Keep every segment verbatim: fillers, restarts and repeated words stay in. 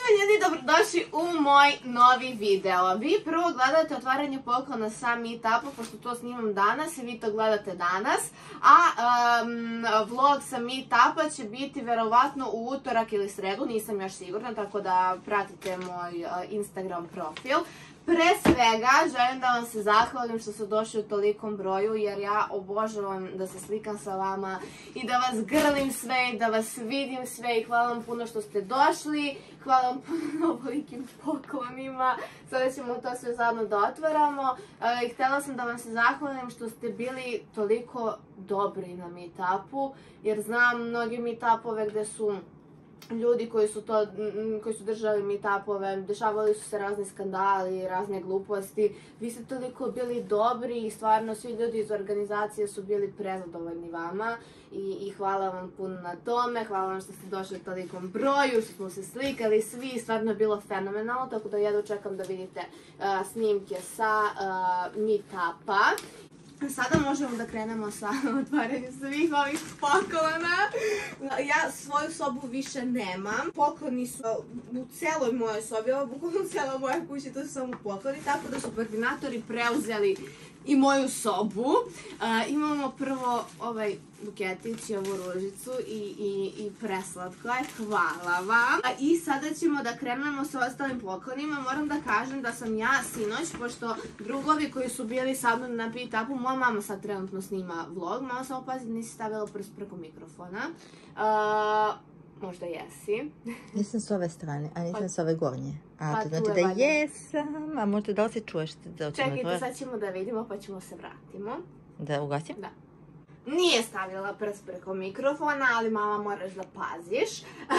svima ljudi, dobrodošli u moj novi video. Vi prvo gledate otvaranje poklona sa meetupa, pošto to snimam danas i vi to gledate danas. A um, vlog sa meetupa će biti verovatno u utorak ili sredu, nisam još sigurna, tako da pratite moj uh, Instagram profil. Pre svega, želim da vam se zahvalim što ste došli u tolikom broju, jer ja obožavam da se slikam sa vama i da vas grlim sve i da vas vidim sve i hvala vam puno što ste došli, hvala vam puno na ovolikim poklonima, sada ćemo to sve zajedno da otvaramo. E, htjela sam da vam se zahvalim što ste bili toliko dobri na meetupu, jer znam mnogi meetupove gde su ljudi koji su, to, koji su držali meetupove, dešavali su se razni skandali, razne gluposti. Vi ste toliko bili dobri i stvarno svi ljudi iz organizacije su bili prezadovoljni vama i, i hvala vam puno na tome, hvala vam što ste došli u tolikom broju, što smo se slikali svi, stvarno je bilo fenomenalno, tako da jedno čekam da vidite uh, snimke sa uh, meetupa. Sada možemo da krenemo sa otvaranjem svih ovih poklona. Ja svoju sobu više nemam. Pokloni su u celoj mojoj sobi, ovo bukvalno u celoj mojoj kući, to su samo pokloni, tako da su Barbinatori preuzeli i moju sobu. Uh, imamo prvo ovaj buketić i ovu ružicu i, i, i preslatko je, hvala vam. A, I sada ćemo da krenemo sa ostalim poklonima. Moram da kažem da sam ja sinoć, pošto drugovi koji su bili sa mnom na meetupu, moja mama sad trenutno snima vlog, mama samo pazi da nisi stavila prst preko mikrofona. Uh, Možda jesi. Nisam s ove strane, a nisam s ove gornje. A to znači da jesam, a možda da li se čuješ? Čekajte, sad ćemo da vidimo pa ćemo se vratimo. Da ugasim? Da. Nije stavila prst preko mikrofona, ali mama moraš da paziš.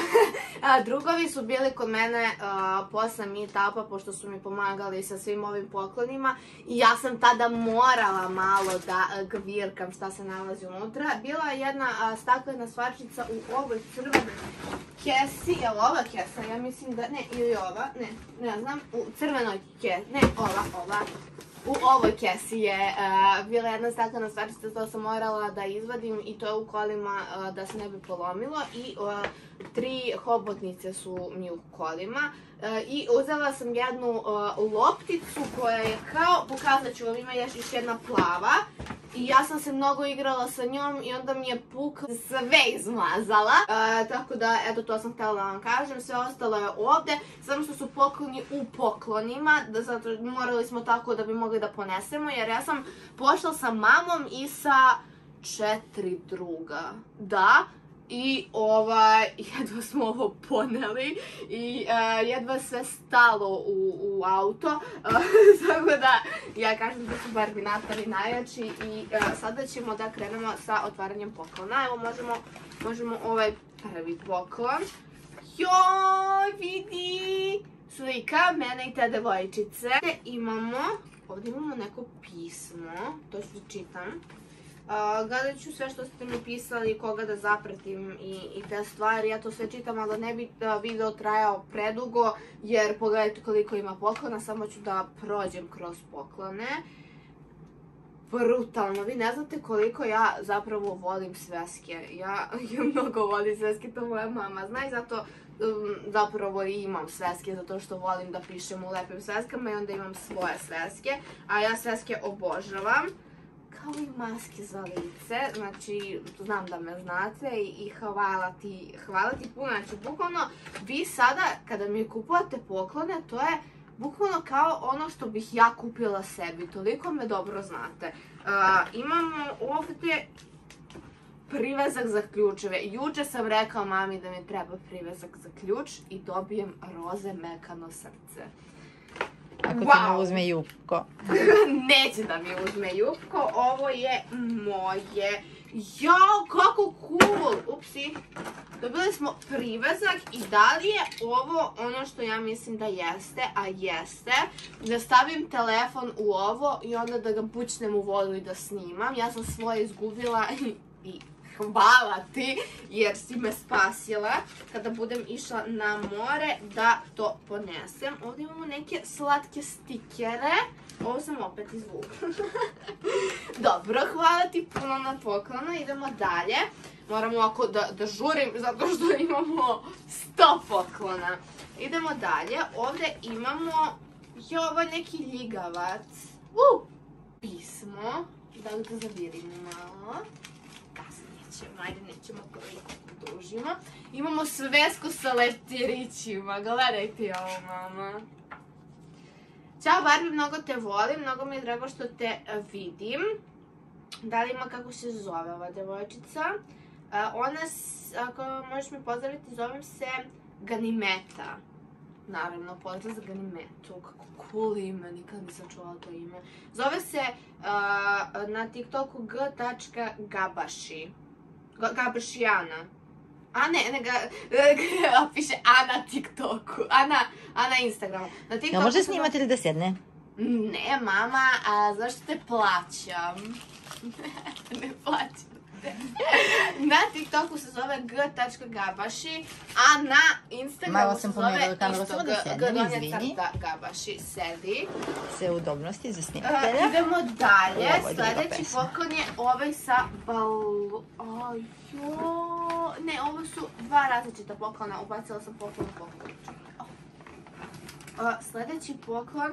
Drugovi su bili kod mene uh, posle meetupa, pošto su mi pomagali sa svim ovim poklonima i ja sam tada morala malo da uh, gvirkam šta se nalazi unutra. Bila je jedna uh, staklena stvarčica u ovoj crvenoj kesi, je li ova kesa? Ja mislim da, ne, ili ova, ne, ne znam, u crvenoj kesi, ne, ova, ova. U ovoj kesi je uh, bila jedna staklena stvarčica, to sam morala da izvadim i to je u kolima uh, da se ne bi polomilo i uh, tri hobotnice su mi u kolima uh, i uzela sam jednu uh, lopticu koja je kao, pokazat ću vam, ima još jedna plava i ja sam se mnogo igrala sa njom i onda mi je puk sve izmazala, uh, tako da eto to sam htjela da vam kažem, sve ostalo je ovde, samo što su pokloni u poklonima, da zato morali smo tako da bi mogli da ponesemo, jer ja sam pošla sa mamom i sa četiri druga, da, i ovaj, jedva smo ovo poneli i uh, jedva sve stalo u, u auto, uh, tako da ja kažem da su Barbinatori najjači i uh, sada ćemo da krenemo sa otvaranjem poklona. Evo možemo, možemo ovaj prvi poklon. Joj, vidi! Slika mene i te devojčice. Imamo, ovdje imamo neko pismo, to ću čitam. Uh, gledat ću sve što ste mi pisali, koga da zapratim i, i te stvari, ja to sve čitam, ali ne bi uh, video trajao predugo, jer pogledajte koliko ima poklona, samo ću da prođem kroz poklone. Brutalno, vi ne znate koliko ja zapravo volim sveske, ja, ja mnogo volim sveske, to moja mama zna i zato um, zapravo i imam sveske, zato što volim da pišem u lepim sveskama i onda imam svoje sveske, a ja sveske obožavam. Kao i maske za lice, znači znam da me znate i, i hvala ti, hvala ti puno, znači bukvalno vi sada kada mi kupujete poklone, to je bukvalno kao ono što bih ja kupila sebi, toliko me dobro znate. Uh, imamo ovdje privezak za ključeve, juče sam rekao mami da mi treba privezak za ključ i dobijem roze mekano srce. Ako wow. ti ne uzme Jupko. Neće da mi uzme Jupko, ovo je moje. Jao, kako cool! Upsi. Dobili smo privezak i da li je ovo ono što ja mislim da jeste, a jeste, da stavim telefon u ovo i onda da ga pućnem u vodu i da snimam. Ja sam svoje izgubila i, i hvala ti jer si me spasila kada budem išla na more da to ponesem. Ovdje imamo neke slatke stikere. Ovo sam opet izvukla. Dobro, hvala ti puno na poklonu. Idemo dalje. Moram ovako da, da žurim zato što imamo sto poklona. Idemo dalje. Ovdje imamo jo, ovo je neki ljigavac. Uh, pismo. Da li to zavirimo malo? Kasnije ćemo, ajde nećemo koliko dužimo. Imamo svesku sa leptirićima. Gledajte ovo, mama. Ćao Barbie, mnogo te volim, mnogo mi je drago što te vidim. Da li ima kako se zove ova devojčica? Ona, ako možeš mi pozdraviti, zovem se Ganimeta. Naravno, pozdrav za Ganimetu. Kako cool ime, nikad nisam čula to ime. Zove se na TikToku g tačka gabaši. Gabašijana. A ne, ne ga, piše A na TikToku, A na, A na Instagramu. Na TikToku ja može snimati ili da sjedne? Ne, mama, a zašto te plaćam? Ne plaćam te. Na TikToku se zove g tačka gabaši, a na Instagramu se zove isto g donja gabaši. Sedi. Sve udobnosti za snimatelja. Uh, idemo dalje. Sljedeći poklon je ovaj sa balu... Ajo... Ne, ovo su dva različita poklona. Ubacila sam poklon u poklon. Uh, sljedeći poklon...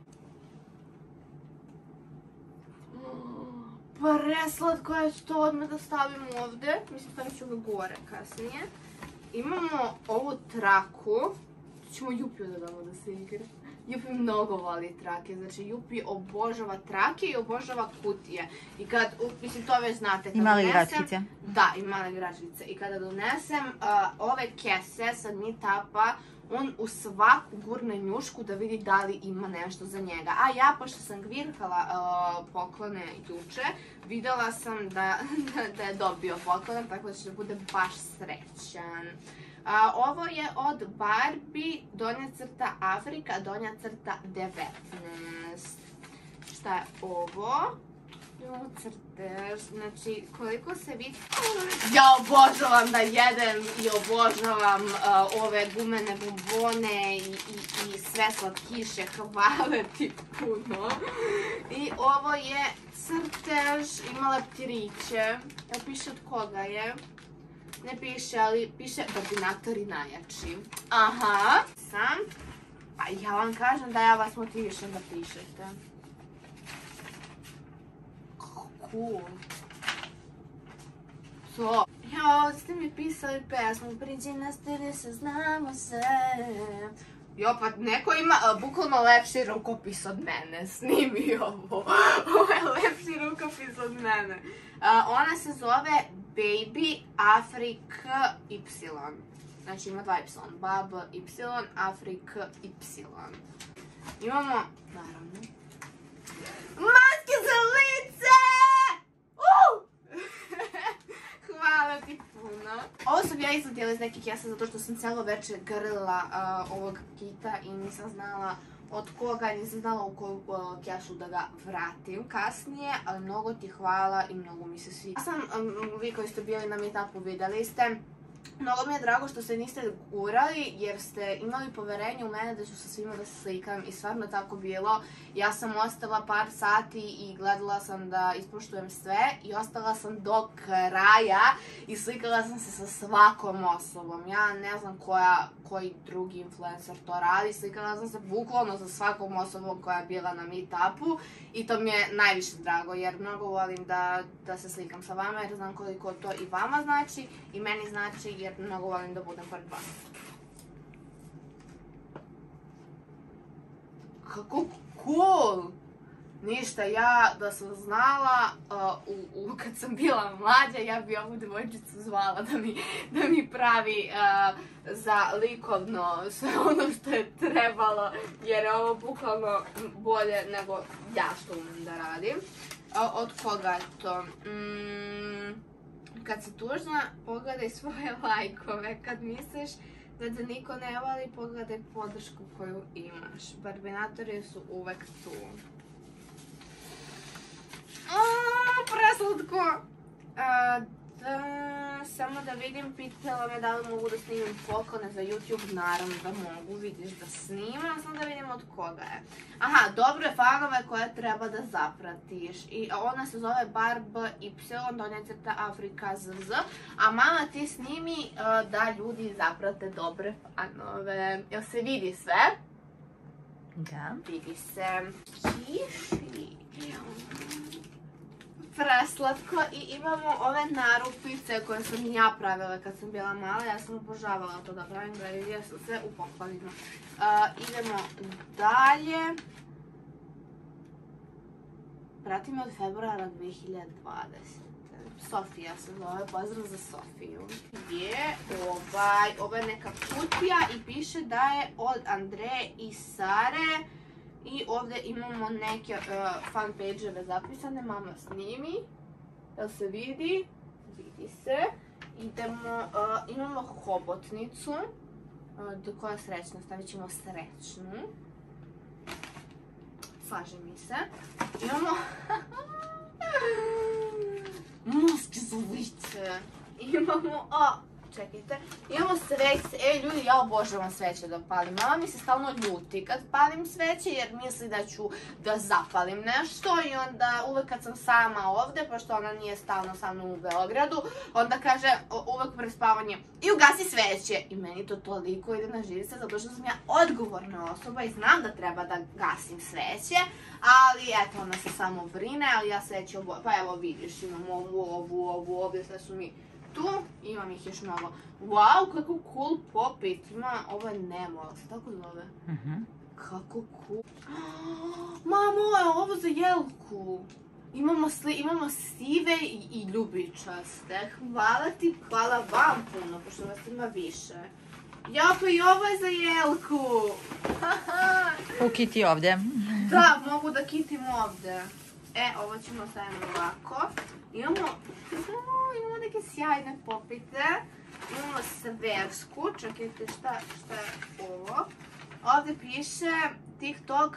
Preslatko je to, odmah da stavim ovdje. Mislim, stavit ću ga gore kasnije. Imamo ovu traku. Ćemo Jupiju da damo da se igra. Jupi mnogo voli trake, znači Jupi obožava trake i obožava kutije. I kad, mislim to već znate, i male igračkice. Da, i male igračkice. I kada donesem uh, ove kese sa Meetupa, on u svaku gurne njušku da vidi da li ima nešto za njega. A ja, pošto sam gvirkala uh, poklone juče, vidjela sam da, da je dobio poklon, tako da će bude baš srećan. A, ovo je od Barbie, donja crta Afrika, donja crta devetnaest. Šta je ovo? Imamo crtež, znači koliko se vidi... Ja obožavam da jedem i obožavam uh, ove gumene bombone i, i, i sve slatkiše, hvala ti puno. I ovo je crtež, ima leptiriće, ja piše od koga je. Ne piše, ali piše Barbinatori najjači. Aha. Sam. A ja vam kažem da ja vas motivišem da pišete. Kako cool. To. Jo, ste mi pisali pesmu, priđi na stili se, znamo se. Jo, pa neko ima uh, bukvalno lepši rukopis od mene. Snimi ovo. Ovo je lepši rukopis od mene. Uh, ona se zove Baby Afrik Y. Znači ima dva Y. Bab Y, Afrik Y. Imamo, naravno, maske za lice! Uh! Hvala ti puno. Ovo sam ja izvadila iz neke kese zato što sam cijelo večer grlila uh, ovog kita i nisam znala od koga, nisam znala u koju uh, kesu da ga vratim kasnije, ali mnogo ti hvala i mnogo mi se sviđa. Ja sam, um, vi koji ste bili na Meetupu vidjeli ste, mnogo mi je drago što se niste gurali jer ste imali poverenje u mene da ću sa svima da se slikam i stvarno tako bilo. Ja sam ostala par sati i gledala sam da ispoštujem sve i ostala sam do kraja i slikala sam se sa svakom osobom. Ja ne znam koja, koji drugi influencer to radi, slikala sam se bukvalno sa svakom osobom koja je bila na Meetupu i to mi je najviše drago jer mnogo volim da, da se slikam sa vama jer znam koliko to i vama znači i meni znači jer mnogo volim da budem pored vas. Kako cool! Ništa, ja da sam znala, uh, u, u, kad sam bila mlađa, ja bi ovu devojčicu zvala da mi, da mi pravi uh, za likovno sve ono što je trebalo, jer je ovo bukvalno bolje nego ja što umem da radim. Uh, od koga je to? Mm, kad si tužna, pogledaj svoje lajkove. Kad misliš da te niko ne voli, pogledaj podršku koju imaš. Barbinatori su uvek tu. Aaaa, preslatko! Uh, Da, samo da vidim, pitala me da li mogu da snimim poklone za YouTube, naravno da mogu, vidiš da snimam, samo da vidim od koga je. Aha, dobre fanove koje treba da zapratiš. I ona se zove Barb Y, donja crta Afrika Z Z, a mama ti snimi uh, da ljudi zaprate dobre fanove. Jel se vidi sve? Da. Vidi se. Kiši. Preslatko i imamo ove narupice koje sam ja pravila kad sam bila mala, ja sam obožavala to da pravim, gledaj, sam sve u pokladima. Uh, idemo dalje. Prati me od februara dve hiljade dvadesete. Sofija se zove, pozdrav za Sofiju. Je ovaj, ovo je neka kutija i piše da je od Andreje i Sare. I ovdje imamo neke uh, fan page-eve zapisane, mama snimi, jel se vidi? Vidi se. Idemo, uh, imamo hobotnicu, uh, do koja je srećna, stavit ćemo srećnu. Slaže mi se. Imamo muške zubice. Imamo, a, čekajte, imamo sveće, e ljudi, ja obožavam sveće da palim, mama mi se stalno ljuti kad palim sveće jer misli da ću da zapalim nešto i onda uvek kad sam sama ovde, pošto ona nije stalno sa mnom u Beogradu, onda kaže uvek pre spavanje i ugasi sveće i meni to toliko ide na živce zato što sam ja odgovorna osoba i znam da treba da gasim sveće, ali eto ona se samo brine, ali ja sveće obožavam, pa evo vidiš imam ovu, ovu, ovu, ovdje sve su mi tu, imam ih još mnogo. Wow, kako cool popit. Ima, ovo je Nemo, se tako zove? Mhm. Kako cool. Mamo, je ovo za jelku. Imamo, sli, imamo sive i, i ljubičaste. Hvala ti, hvala vam puno, pošto vas ima više. Ja, pa i ovo je za jelku. Ukiti ovdje. Da, mogu da kitim ovdje. E, ovo ćemo staviti ovako. Imamo, imamo neke sjajne popite. Imamo sversku. Čekajte, šta, šta je ovo? Ovdje piše TikTok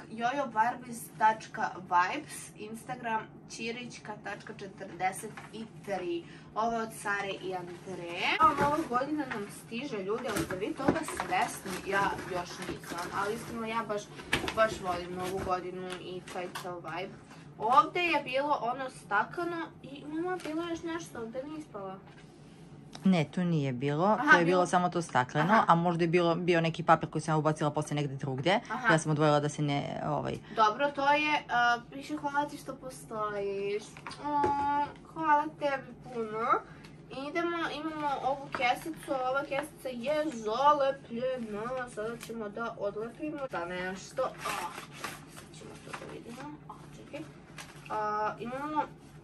jojobarbies.vibes, Instagram čirićka četrdeset tri. Ovo je od Sare i Andreje. Ova godina nam stiže, ljudi, ali da vi toga svesni, ja još nisam. Ali iskreno, ja baš, baš volim novu godinu i taj cel vibe. Ovdje je bilo ono stakano i mama, bilo još nešto, ovdje nije ispala. Ne, tu nije bilo, Aha, to je bilo, bilo samo to stakleno, Aha. a možda je bilo, bio neki papir koji sam ubacila poslije negdje drugdje. Aha. Ja sam odvojila da se ne, ovaj... Dobro, to je, uh, piše hvala ti što postojiš. Oh, hvala tebi puno. Idemo, imamo ovu kesicu, ova kesica je zalepljena, sada ćemo da odlepimo za nešto. Oh, sad ćemo to da vidimo. Oh, čekaj. Uh, imamo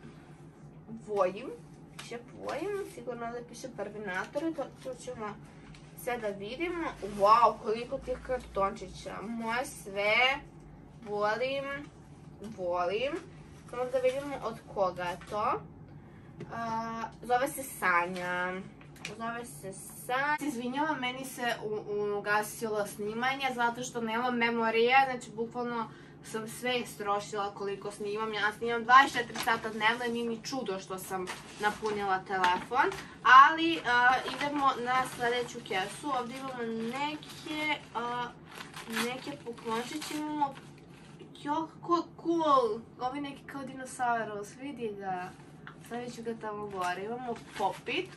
vojim. Piše vojim, sigurno da piše Barvinator, to, to ćemo sve da vidimo. Wow, koliko tih kartončića. Moje sve volim, volim. Samo da vidimo od koga je to. Uh, zove se Sanja. Zove se Sanja. Izvinjavam, meni se ugasilo snimanje zato što nemam memorije, znači bukvalno sam sve istrošila koliko snimam. Ja snimam dvadeset četiri sata dnevno i nije mi čudo što sam napunila telefon. Ali uh, idemo na sljedeću kesu. Ovdje imamo neke, uh, neke poklončiće. Imamo, jo, kako cool. Ovi neki kao dinosaurus, vidi ga. Stavit ću ga tamo gore. Imamo popit.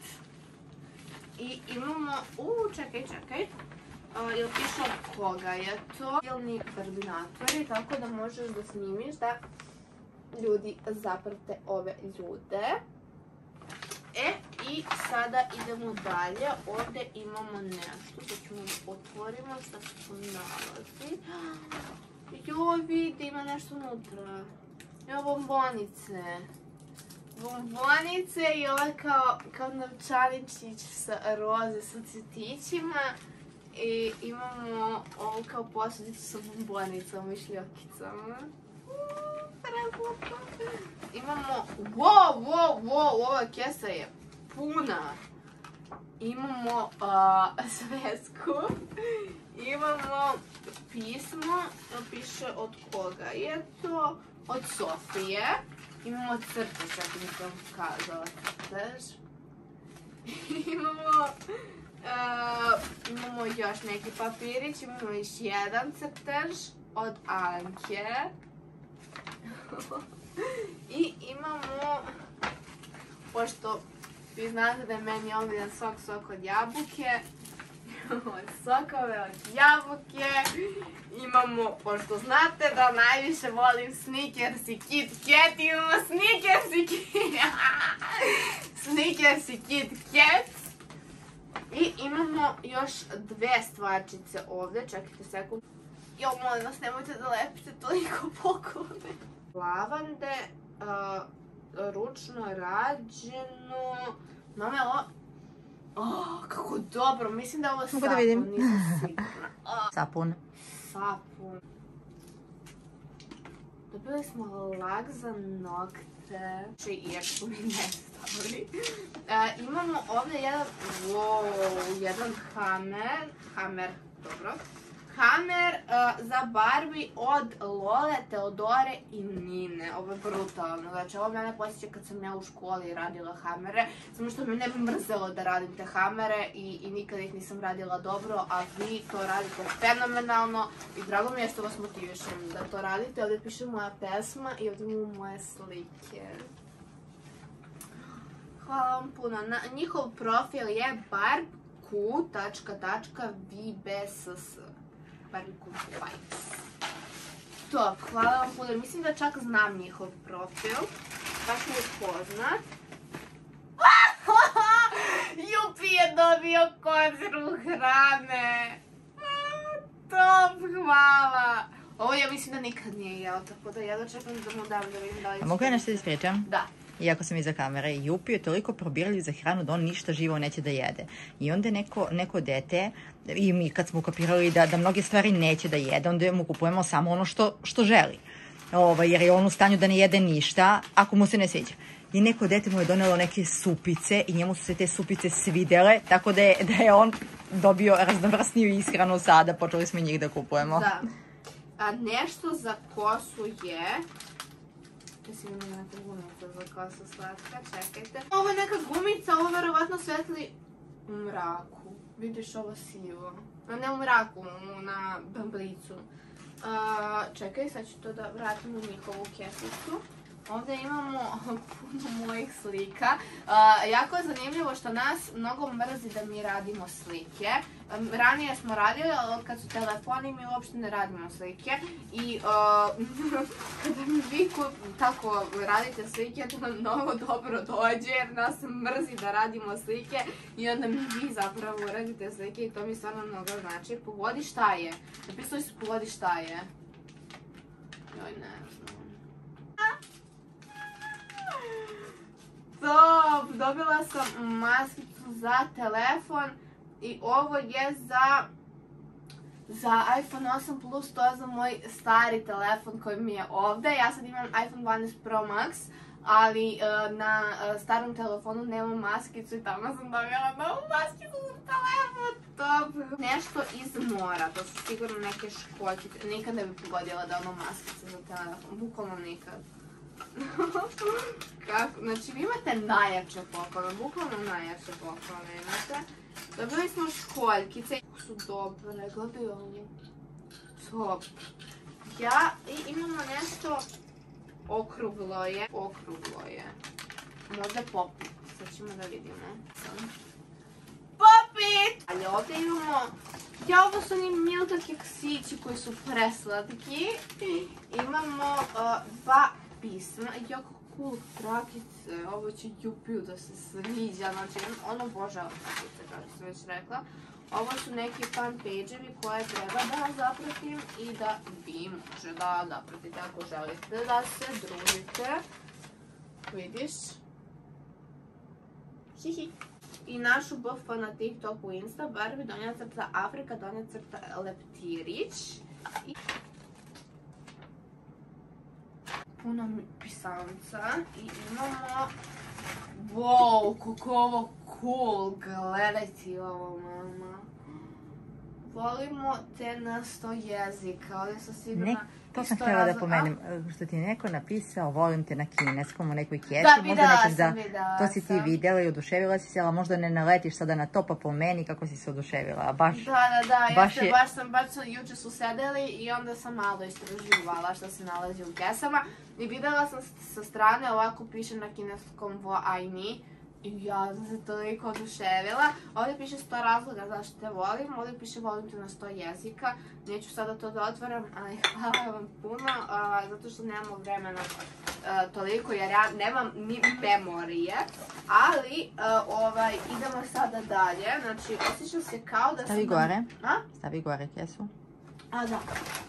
I imamo, uuu, čekaj, čekaj. Uh, jel piše od koga je to? Silni Barbinatori, tako da možeš da snimiš da ljudi zaprate ove ljude. E, i sada idemo dalje. Ovdje imamo nešto, da ćemo da otvorimo šta se tu nalazi. Joj, vidi, ima nešto unutra. Evo bombonice. Bombonice i ovo kao, kao novčaničić sa roze sa cvjetićima. I imamo ovu kao posudicu sa bombonicom i šljokicama. Imamo, wow, wow, wow, ova kesa je puna. Imamo uh, svesku. Imamo pismo, piše od koga je to, od Sofije. Imamo crtež, ako mi sam kazala crtež. imamo, uh, imamo još neki papirić, imamo još jedan crtež od Alenke. I imamo, pošto vi znate da je meni omiljen sok, sok od jabuke, imamo sokove od jabuke, imamo, pošto znate da najviše volim Snickers i Kit Kat, imamo Snickers i Kit Snickers i Kit Kat. I imamo još dve stvarčice ovdje, čekajte sekund. Jo, molim vas, nemojte da lepite toliko poklone. Lavande, uh, ručno rađeno, mame ovo, oh, kako dobro, mislim da je ovo sapun, da vidim. nisam sigurna. Oh. Sapun. Sapun. Dobili smo lak za nokte, jer su mi nestali. Uh, imamo ovdje jedan, wow, jedan Hammer, Hammer, dobro. Hammer uh, za Barbie od Lole, Teodore i Nine. Ovo je brutalno. Znači, ovo mene posjeća kad sam ja u školi radila hamere. Samo što me ne bi mrzelo da radim te hamere i, i nikad ih nisam radila dobro, a vi to radite fenomenalno i drago mi je što vas motivišem da to radite. Ovdje piše moja pesma i ovdje imamo moje slike. Hvala vam puno. Na, njihov profil je barbq tačka tačka v b s s. Top, hvala vam puno. Mislim da čak znam njihov profil. Baš mi je poznat. Jupi je dobio konzervu hrane. Top, hvala. Ovo ja mislim da nikad nije jeo, tako da ja dočekam da mu dam da vidim da li će... A mogu ja nešto da ispričam? Da. Iako sam iza kamere, Jupi je toliko probirali za hranu da on ništa živo neće da jede. I onda je neko, neko dete, i mi kad smo ukapirali da, da mnoge stvari neće da jede, onda mu kupujemo samo ono što, što želi. Ovaj, jer je on u stanju da ne jede ništa ako mu se ne sviđa. I neko dete mu je donelo neke supice i njemu su se te supice svidele, tako da je, da je on dobio raznovrsniju ishranu sada, počeli smo njih da kupujemo. Da. A nešto za kosu je... Mislim ima neka gumica za kosu slatka, čekajte. Ovo je neka gumica, ovo verovatno svetli u mraku. Vidiš ovo sivo. Ne u mraku, na bamblicu. Uh, čekaj, sad ću to da vratim u njihovu kesicu. Ovdje imamo puno mojih slika. Uh, jako je zanimljivo što nas mnogo mrzi da mi radimo slike. Um, ranije smo radili, ali kad su telefoni mi uopšte ne radimo slike. I uh, kada mi vi tako radite slike, to nam mnogo dobro dođe jer nas mrzi da radimo slike i onda mi vi zapravo radite slike i to mi stvarno mnogo znači. Pogodi šta je. Napisali su pogodi šta je. Joj, ne znam. Top! Dobila sam maskicu za telefon i ovo je za za iPhone osam plus, to je za moj stari telefon koji mi je ovdje. Ja sad imam iPhone dvanaest Pro Max, ali uh, na uh, starom telefonu nemam maskicu i tamo sam dobila novu maskicu za telefon. Top! Nešto iz mora, to su sigurno neke školjkice. Nikad ne bi pogodila da ono maskice za telefon, bukvalno nikad. Kako? Znači vi imate najjače poklone, bukvalno najjače poklone imate. Dobili smo školjkice. Su dobre, gledaj ovo. Top. Ja, i imamo nešto okruglo je. Okruglo je. Možda popit. Sad ćemo da vidimo. Popit! Ali ovdje imamo... Ja, ovo su oni Milka keksići koji su preslatki. Imamo uh, dva pisma. Jako cool trakice. Ovo će Jupiju da se sviđa. Znači, ono obožava trakice, kao što sam već rekla. Ovo su neki fan page-evi koje treba da zapratim i da vi može da zapratite ako želite da se družite. Vidiš? Hihi. I našu B F na TikToku, Insta, Barbie, donja crta Afrika, donja crta Leptirić. I... puno pisamca i imamo... Wow, kako ovo cool, gledajte ovo, mama. volimo te na sto jezika. Ovdje sam sigurna... Ne, to sam htjela da pomenem. Što ti je neko napisao, volim te na kineskom u nekoj kesi. Da, videla sam, videla To si ti videla i oduševila si se, ali možda ne naletiš sada na to, pa pomeni kako si se oduševila. Baš, da, da, da, baš jeste, je... baš sam, baš sam, juče su sedeli i onda sam malo istraživala što se nalazi u kesama. I videla sam sa strane, ovako piše na kineskom vo ai ni. I ja sam se toliko oduševila. Ovdje piše sto razloga zašto te volim. Ovdje piše volim te na sto jezika. Neću sada to da otvaram, ali hvala vam puno. A, zato što nemamo vremena a, toliko jer ja nemam ni memorije. Ali a, ovaj, idemo sada dalje. Znači osjećam se kao da sam... Stavi gore. A? Stavi gore kesu. A da.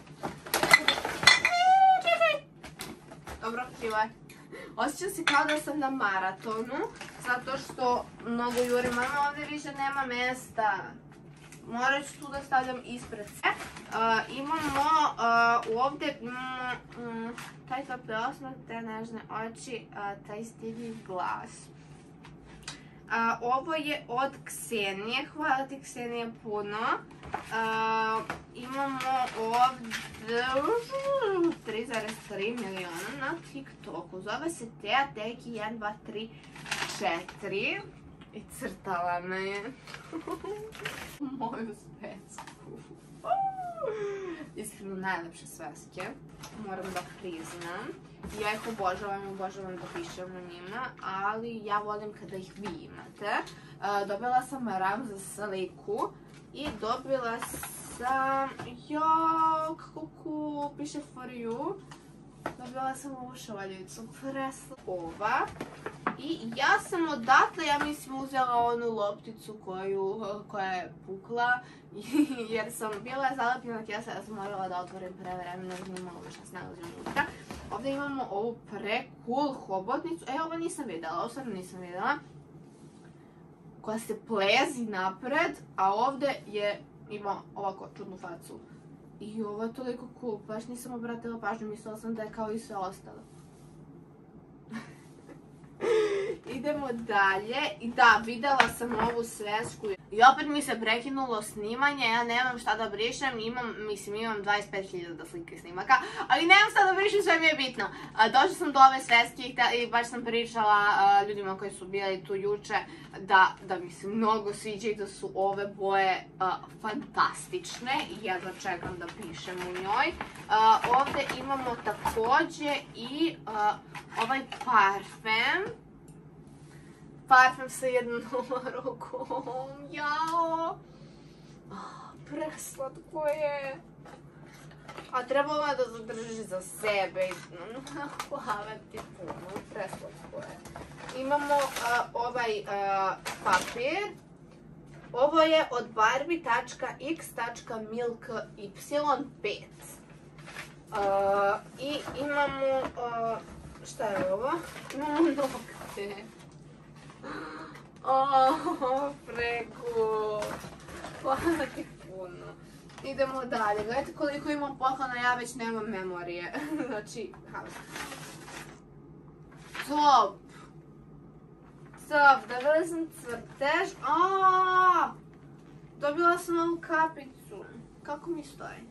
Dobro, krivo je. Osjećam se kao da sam na maratonu, zato što mnogo jurim. Mama, ovdje više nema mjesta. Morat ću tu da stavljam ispred se. Uh, imamo uh, ovdje mm, mm, taj topli osmeh, te nežne oči, uh, taj stidljiv glas. Uh, ovo je od Ksenije, hvala ti Ksenije puno. Uh, imamo ovdje tri zarez tri miliona na TikToku. Zove se Teja Teki jedan dva tri četiri i crtala me je moju svesku. Iskreno najlepše sveske, moram da priznam. Ja ih obožavam, obožavam da pišem na njima, ali ja volim kada ih vi imate. Uh, dobila sam ram za sliku i dobila sam, jao, kako cool, piše for you. Dobila sam ovu šavaljicu, presla ova. I ja sam odatle, ja mislim, uzela onu lopticu koju, koja je pukla, jer sam bila zalepljena kesa, ja sam morala da otvorim pre vremena, jer nije malo više nas nalazi unutra. Ovdje imamo ovu pre cool hobotnicu, e, ovo nisam vidjela, ovo stvarno nisam vidjela, koja se plezi napred, a ovdje je, ima ovako čudnu facu. I ovo je toliko cool, baš nisam obratila pažnju, mislila sam da je kao i sve ostalo. Idemo dalje. I da, videla sam ovu svesku. I opet mi se prekinulo snimanje, ja nemam šta da brišem, imam, mislim, imam dvadeset pet hiljada slike snimaka, ali nemam šta da brišem, sve mi je bitno. Došla sam do ove sveske i baš sam pričala ljudima koji su bili tu juče da, da mi se mnogo sviđa i da su ove boje uh, fantastične i jedva čekam da pišem u njoj. Uh, ovdje imamo također i uh, ovaj parfem. Parfem sa jednom rukom, jao, oh, preslatko je, a trebalo je da zadrži za sebe, hvala ti puno, preslatko je. Imamo uh, ovaj uh, papir, ovo je od barbie tačka x tačka milk y pet. Uh, I imamo, uh, šta je ovo? Imamo nokte. Oh, preko. Hvala ti puno. Idemo dalje. Gledajte koliko imam poklona, ja već nemam memorije. Znači, haos. Top. Top, dobila sam crtež. Aaaa! Dobila sam ovu kapicu. Kako mi stoji?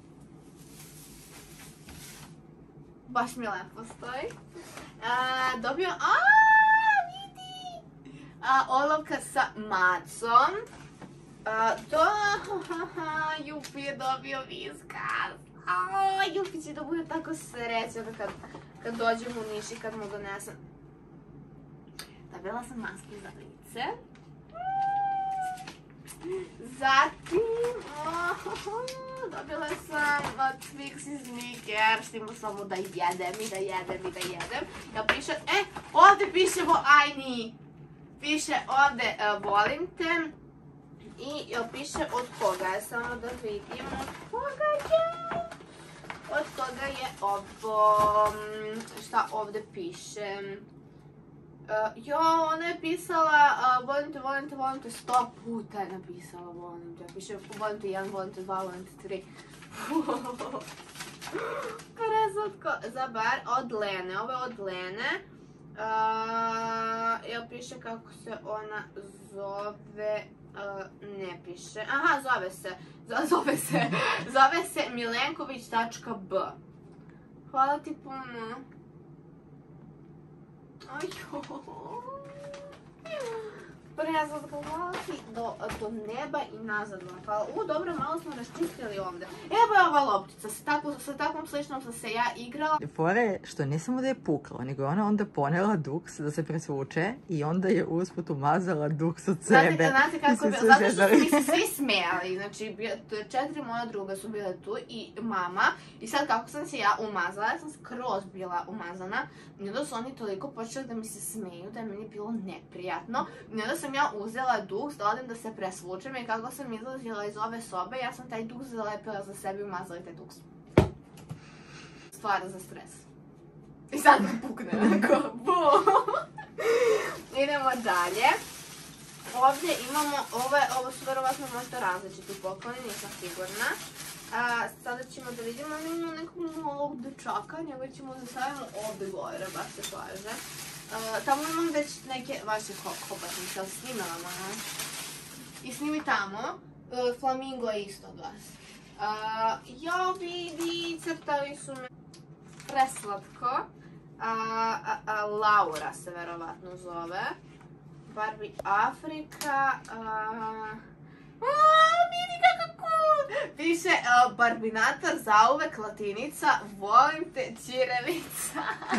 Baš mi lepo stoji. A, dobio... Aaaa, vidi! A, olovka sa macom. A, to... Jupi je dobio Whiskas. A, Jupi će da bude tako srećan kad, kad dođem u Niš i kad mu donesem. Dobila sam masku za lice. Zatim... Dobila sam Twix iz Snickers, štimo samo da jedem i da jedem i da jedem. Ja piše, e, ovdje piše vo ai ni. Piše ovdje volim te. I jel piše od koga je, samo da vidim od koga je. Od koga je ovo, šta ovdje piše. Uh, jo, ona je pisala uh, volim te, volim te, volim te, sto puta je napisala volim te. Piše volim te jedan, volim te dva, volim te tri. Preslatko. Za bar od Lene, ovo je od Lene. Uh, jel piše kako se ona zove ne piše. Aha, zove se. Zove se. Zove se milenković tačka b. Hvala ti puno. Ajoj. Prezadgovati do, do neba i nazad vam hvala. U, dobro, malo smo raščistili ovde. Evo je ova loptica, sa, tako, sa takvom sličnom sam se ja igrala. Fora je što ne samo da je pukla, nego je ona onda ponela duks da se presvuče i onda je usput umazala duks od sebe. Znate, znate kako je bilo? Zato što su mi se svi smijali. Znači, četiri moja druga su bile tu i mama. I sad kako sam se ja umazala, ja sam skroz bila umazana. I onda su oni toliko počeli da mi se smeju, da je meni bilo neprijatno. I onda sam ja uzela duks da odem da se presvučem i kako sam izlazila iz ove sobe, ja sam taj duks zalepila za sebe i umazala i taj duks. Stvar za stres. I sad mi pukne onako. Idemo dalje. Ovdje imamo, ove, ovo su verovatno možda različiti pokloni, nisam sigurna. A, sada ćemo da vidimo, imamo nekog malog dečaka, njega ćemo da stavimo ovdje gore, baš se slaže. Uh, tamo imam već neke vaše hobotnice, ali snimala moja. I snimi tamo. Uh, Flamingo je isto od vas. Uh, jo vidi, crtali su me preslatko. Uh, uh, uh, Laura se verovatno zove. Barbie Afrika. Uh, oh, vidi kako cool! Piše uh, Barbinator zauvek latinica. Volim te, ćirilica.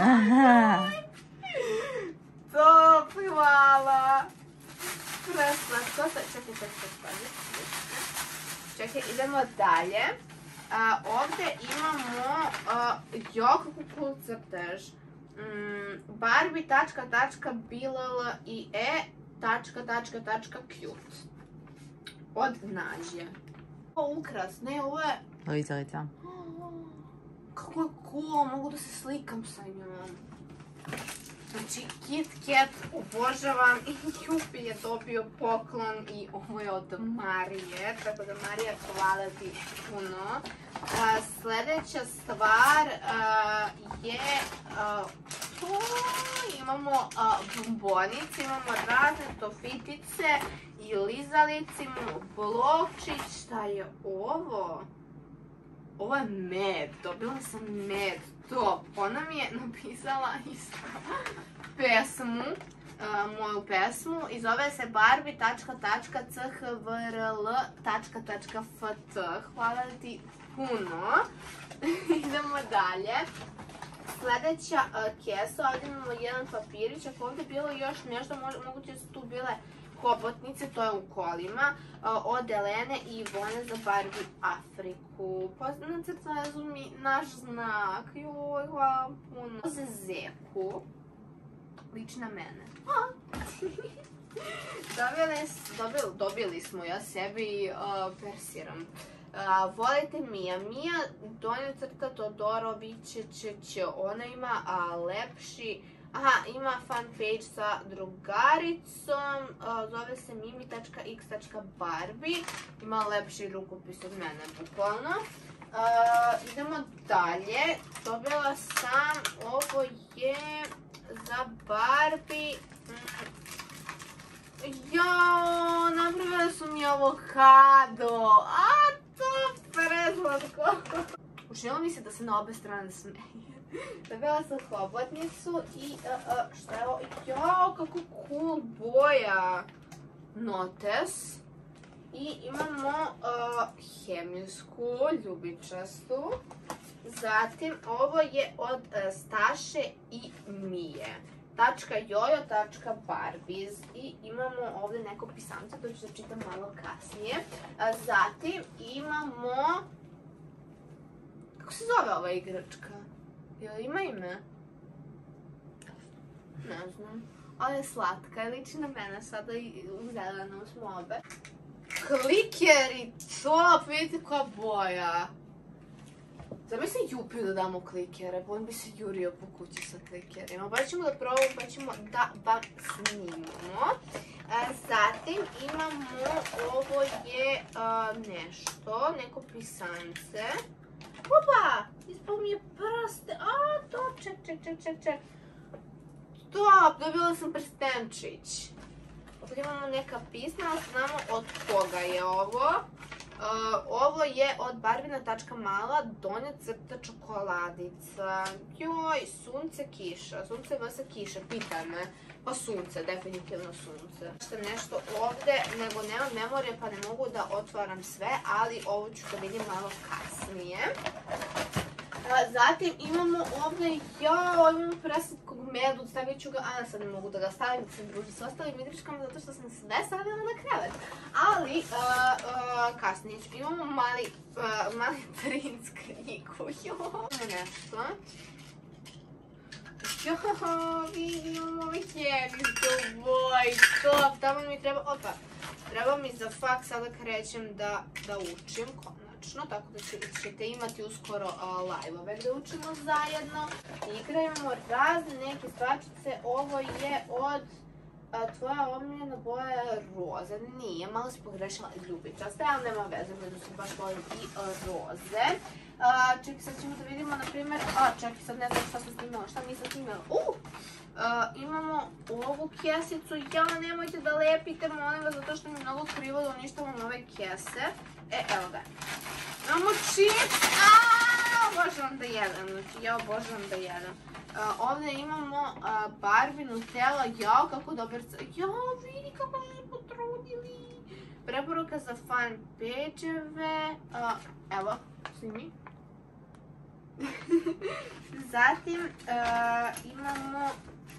Top, hvala! Preslatko, čekaj, čekaj, čekaj, čekaj, idemo dalje. A, ovdje imamo, a, jo, kako cool crtež. Mm, Barbie tačka tačka bill i e tačka tačka tačka cute. Od Nađe. Ovo ukras, ne, ovo je... Lizalica. Kako je cool, mogu da se slikam sa njom. Znači, Kit Kat obožavam i Jupi je dobio poklon i ovo je od Marije, tako da Marija, hvala ti puno. A, sljedeća stvar a, je, a, tu imamo a, bombonice, imamo razne tofitice i lizalice, imamo blokčić, šta je ovo? Ovo je med, dobila sam med. Top, ona mi je napisala isto pesmu, uh, moju pesmu i zove se barbie tačka tačka c h v r l tačka tačka f t. Hvala ti puno. Idemo dalje. Sljedeća uh, kesa, ovdje imamo jedan papirić, ako ovdje bilo još nešto, moguće su tu bile hobotnice, to je u kolima, uh, od Elene i Ivone za Barbie Afriku. Nacrtali su mi naš znak, joj, hvala puno. Za Zeku, liči na mene. dobili, dobili, dobili smo ja sebi uh, persiram. Uh, volite Mija. Mija donju crta Todorović, ona ima a, lepši, aha, ima fan page sa drugaricom, uh, zove se mimi tačka x tačka barbie, ima lepši rukopis od mene, bukvalno. Uh, idemo dalje, dobila sam, ovo je za Barbie, jao, napravila su mi avokado, a to prezlatko. Učinilo mi se da se na obe strane smeje. Dobila sam hobotnicu i uh, uh, šta je ovo? Jao, kako cool boja. Notes. I imamo uh, hemijsku, ljubičastu. Zatim ovo je od uh, Staše i Mije. Tačka jojo, tačka barbies. I imamo ovdje neko pisance, to ću da čitam malo kasnije. Uh, zatim imamo... Kako se zove ova igračka? Jel ima ime? Ne znam. Ona je slatka, liči na mene, sada i u zelenom smo obe. Klikeri, top, vidite koja boja. Zamisli Jupiju da damo klikere, pa on bi se jurio po kući sa klikerima. Pa ćemo da probamo, pa ćemo da vam snimamo. Zatim imamo, ovo je nešto, neko pisance. Opa! Ispao mi je prste. A, to, ček, ček, ček, ček, ček. Stop, dobila sam prstenčić. Ok, sad imamo neka pisma, ali znamo od koga je ovo. Uh, ovo je od Barvina tačka mala, donja crta čokoladica. Joj, sunce, kiša. Sunce vs kiša, pita me. Pa sunce, definitivno sunce. Što nešto ovde, nego nemam memorije pa ne mogu da otvaram sve, ali ovo ću da vidim malo kasnije. Zatim imamo ovdje, jao, imamo preslatkog medu, stavit ću ga, a sad ne mogu da ga stavim, da se druži s ostalim idričkama zato što sam sve stavila na krevet. Ali, kasnije ću, imamo mali, mali princ knjigu, jao, nešto. Jao, vidim ovaj hemijsko boj, stop, tamo mi treba, opa, treba mi za faks sada krećem da učim, tako da ćete imati uskoro live-ove gde učimo zajedno. Igramo razne neke stvačice. Ovo je od tvoja omiljena boja je roze. Nije, malo si pogrešila ljubičaste, ali nema veze, među se baš volim i roze. Čekaj, sad ćemo da vidimo, na primjer, a čekaj, sad ne znam šta sam snimala, šta nisam snimala. Uuu! Imamo ovu kesicu, ja nemojte da lepite, molim vas, zato što mi mnogo krivo da uništavam ove kese. E, evo ga. Imamo čips, aaa, obožavam da jedem, znači ja obožavam da jedem. Ovdje imamo Barbinu tela, jao kako dobar, jao vidi kako su se potrudili. Preporuka za fan page-eve, evo, snimi. Zatim imamo,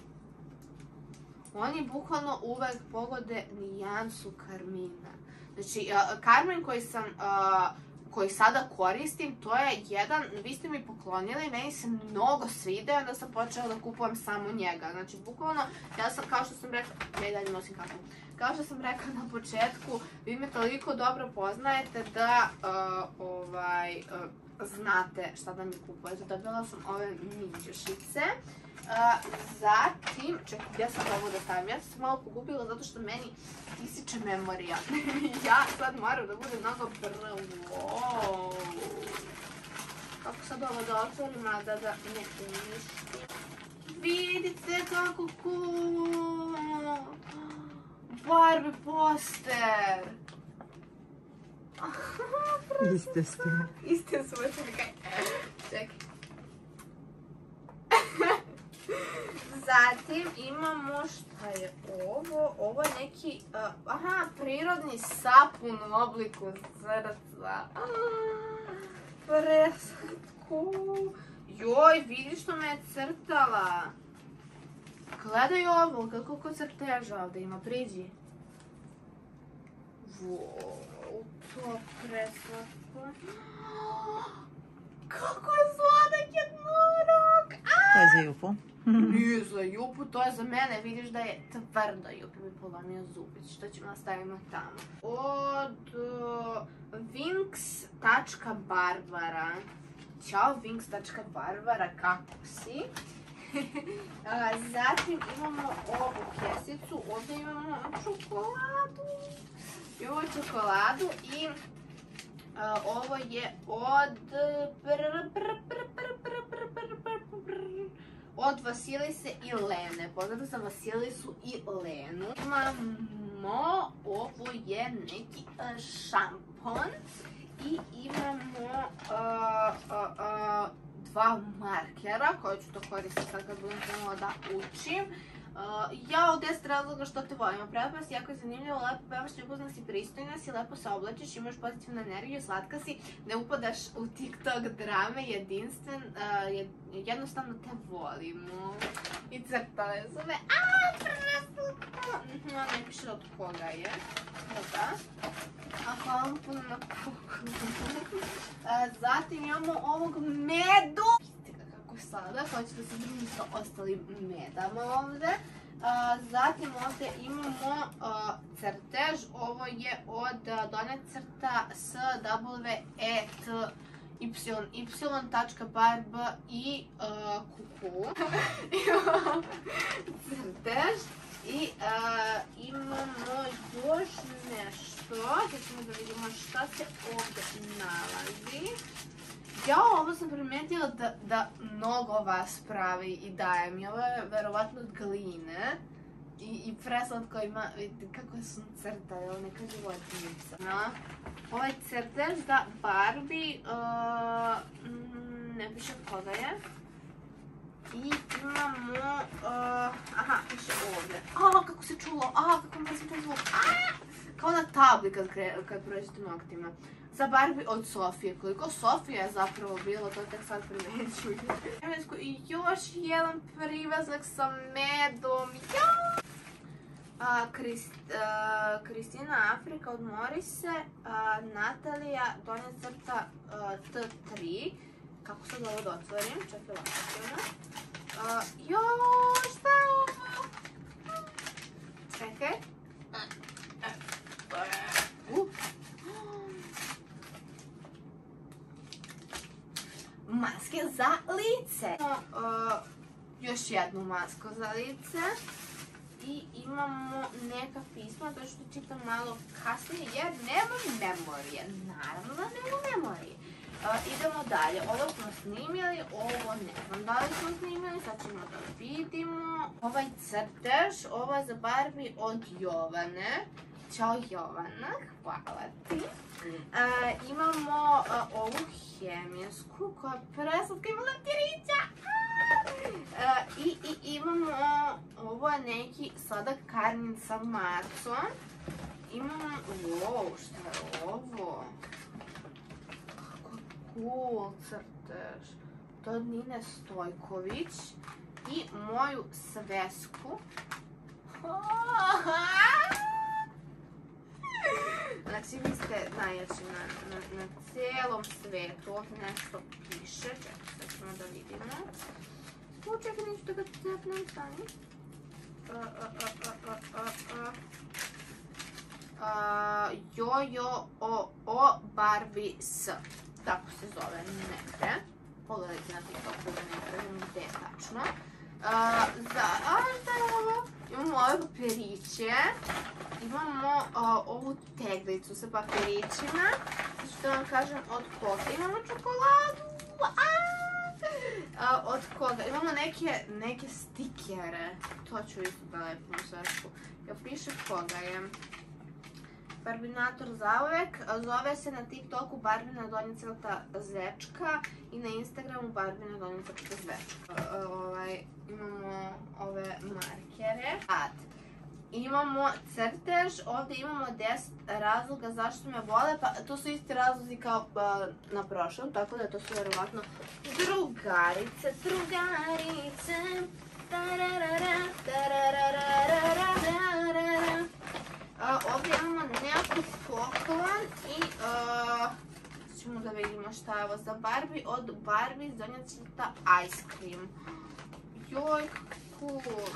oni bukvalno uvek pogode nijansu karmina. Znači, karmin koji sam, koji sada koristim, to je jedan, vi ste mi poklonili, meni se mnogo svide, onda sam počela da kupujem samo njega. Znači, bukvalno, ja sam, kao što sam rekla, ne dalje nosim kako, kao što sam rekla na početku, vi me toliko dobro poznajete da, ovaj, znate šta da mi kupujete. Dobila sam ove minđušice. Zatim, čekaj, gdje sam ovo da stavim? Ja sam se malo pogubila zato što meni isiče memorija. Ja sad moram da bude mnogo brvo. Kako sad ovo da otvorim, a da da ne uništim. Vidite kako cool! Barbie poster! Iste ste. Iste smo, čekaj. Čekaj. Zatim imamo, šta je ovo? Ovo je neki, aha, prirodni sapun u obliku srca. Preslatko. Joj, vidi što me je crtala. Gledaj ovo, kako ko crteža ovdje ima, priđi. Wow, to preslatko. Kako je sladak jednorog! To je za Jupu. Nije za Jupu, to je za mene. Vidiš da je tvrdo. Jupi mi polomio zubić. Što ćemo nastavimo tamo. Od Winx tačka Barbara. Ćao Winx tačka Barbara, kako si? Zatim imamo ovu kesicu. Ovdje imamo čokoladu. I ovo je čokoladu i ovo je od od Vasilise i Lene. Pozdrav za Vasilisu i Lenu. Imamo, ovo je neki šampon i imamo dva markera koje ću to koristiti sad kad budem krenula da učim. Ja od deset razloga što te volim. Prelepa si, jako je zanimljivo, lepo pevaš, ljubazna si, pristojna si, lepo se oblačiš, imaš pozitivnu energiju, slatka si, ne upadaš u TikTok drame, jedinstven, jednostavno te volimo. I crtale su me, aaa, preslatko! Ne piše od koga je. Da. A hvala mu puno na poklonu. Zatim imamo ovog medu. Sada, hoću da se družim sa ostalim medama ovde. Zatim ovde imamo crtež, ovo je od donja crta s w e t y tačka barb i kuku. Imamo crtež i imamo još nešto, da ćemo da vidimo šta se ovde nalazi. Ja ovo sam primetila da mnogo vas pravi i daje mi. Ovo je verovatno od gline. i preslatko ima, vidite kako su crtali, ovo neka životinjica. No. Ovaj crtež za Barbie, uh, ne piše koga je. I imamo, uh, aha, piše ovdje. A, kako se čulo, a, kako mrzim taj zvuk, a, kao na tabli kad, kad prođete noktima. Za Barbie od Sofije, koliko Sofija je zapravo bilo, to tek sad primećujem. I još jedan privezak sa medom, jao! A, Krist, a, Kristina Afrika, odmori se, a, Natalija, donja crta T tri. Kako sad ovo da otvorim? Čekaj, ovako. Joj, šta je ovo? Čekaj. Uh. Maske za lice. Uh, još jednu masku za lice. I imamo neka pisma, to što čitam malo kasnije jer nemam memorije. Naravno da nemam memorije. Uh, idemo dalje. Ovo smo snimili, ovo ne znam da li smo snimili, sad ćemo da vidimo. Ovaj crtež, ovo je za Barbie od Jovane. Ćao Jovana, hvala ti. Uh, imamo uh, ovu hemijsku koja je preslatka, ima leptirića. Uh, i, I imamo, ovo je neki sladak karmin sa macom. Imamo, wow, šta je ovo? Kako cool crtež. To je Nine Stojković i moju svesku. Znači, vi ste najjači na, na, na cijelom svijetu. Ovdje nešto piše. Čekaj, sad ćemo da vidimo. U, čekaj, neću da ga cepnem, stani. Uh, uh, uh, uh, uh, uh. Uh, Jojo o, o Barbie S. Tako se zove negde. Pogledajte na TikToku da ne kažem gde je tačno. Uh, za, a šta je ovo? Imamo ove papiriće. Imamo uh, ovu teglicu sa papirićima. Znači da vam kažem od koga. Imamo čokoladu. Uh, od koga? Imamo neke, neke stikere. To ću isto da lepim u svršku. Ja piše koga je. Barbinator zauvek, zove se na TikToku Barbina donja crta zečka i na Instagramu Barbina donja crta zvečka. Uh, ovaj, imamo ove markere. Ad. Imamo crtež, ovdje imamo deset razloga zašto me vole, pa to su isti razlozi kao uh, na prošlom, tako da to su vjerovatno drugarice, drugarice. Tararara, tararara, tararara. Uh, ovdje imamo neku poklon i uh, ćemo da vidimo šta je ovo za Barbie. Od Barbie donja crta ice cream. Joj, kako cool.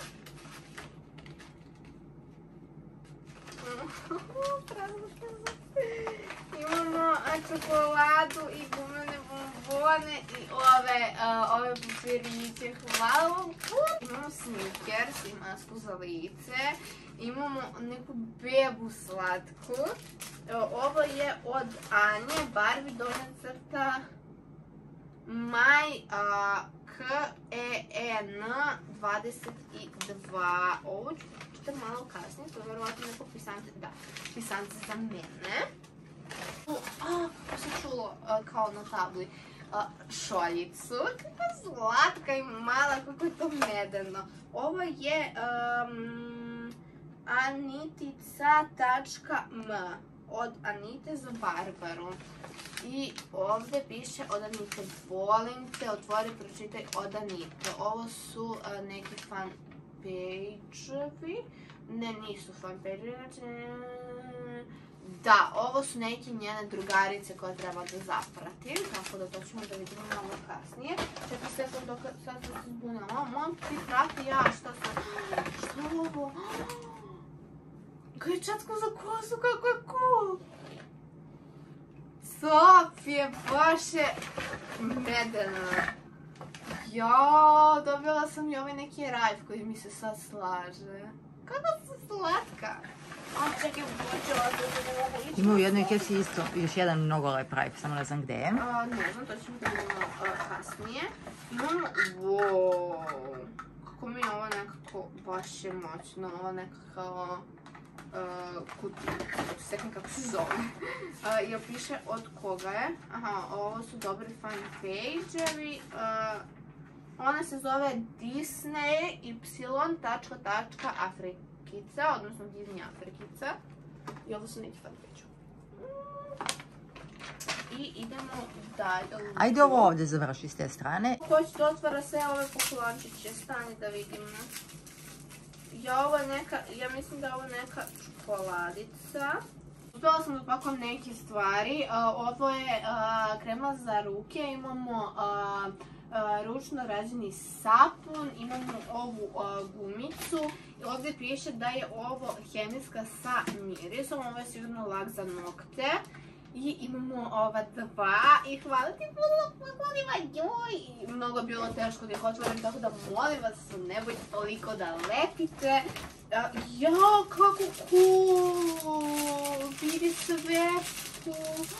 Imamo čokoladu i gumene bombone i ove, uh, ove papiriće. Hvala vam. Imamo Snickers i masku za lice. Imamo neku bebu slatku. Ovo je od Anje, Barbie donja crta Maj K E N dvadeset dva. Ovo ću čitam malo kasnije, to je verovatno neko pisance, da, pisance za mene. O, a, kako se čulo kao na tabli. Šoljicu, kako slatka i mala, kako je to medeno. Ovo je um, anitica tačka m od Anite za Barbaru. I ovdje piše od Anite, volim te, otvori, pročitaj od Anite. Ovo su uh, neki fan page-evi. Ne, nisu fan page-evi, znači... Da, ovo su neke njene drugarice koje treba da zapratim, tako da to ćemo da vidimo malo kasnije. Čekaj sekund dok sad sam se zbunila. Mom, ti prati ja, šta sam... Šta je ovo? Kajčatko za kosu, kako je cool! Sofije, baš je medena. Jao, dobila sam i ovaj neki rajf koji mi se sad slaže. Kako su slatka! A, čekaj, počela sam da ne mogu ići. Ima u jednoj kesi isto još jedan mnogo lep rajf, samo ne znam gde je. Ne znam, to ćemo da vidimo kasnije. Imamo, wow, kako Jako mi je ovo nekako baš je moćno, ovo nekako kutija, kako se kako se zove. Jel piše od koga je? Aha, ovo su dobri fanpage-evi. Ona se zove Disney y tačka tačka Afrikica, odnosno Disney Afrikica. I ovo su neki fanpage. I idemo dalje. Ajde ovo ovdje završi s te strane. Hoće da otvara sve ove poklončiće, stani da vidimo. Ja, ovo je neka, ja mislim da je ovo neka čokoladica. Uspjela sam da pakujem neke stvari. Ovo je krema za ruke, imamo ručno rađeni sapun, imamo ovu gumicu i ovdje piše da je ovo hemijska sa mirisom, ovo je sigurno lak za nokte. I imamo ova dva i hvala ti puno, molim joj. Mnogo je bilo teško da ih otvorim, tako da molim vas, nemojte toliko da lepite. Jao, kako cool! Vidi svečku!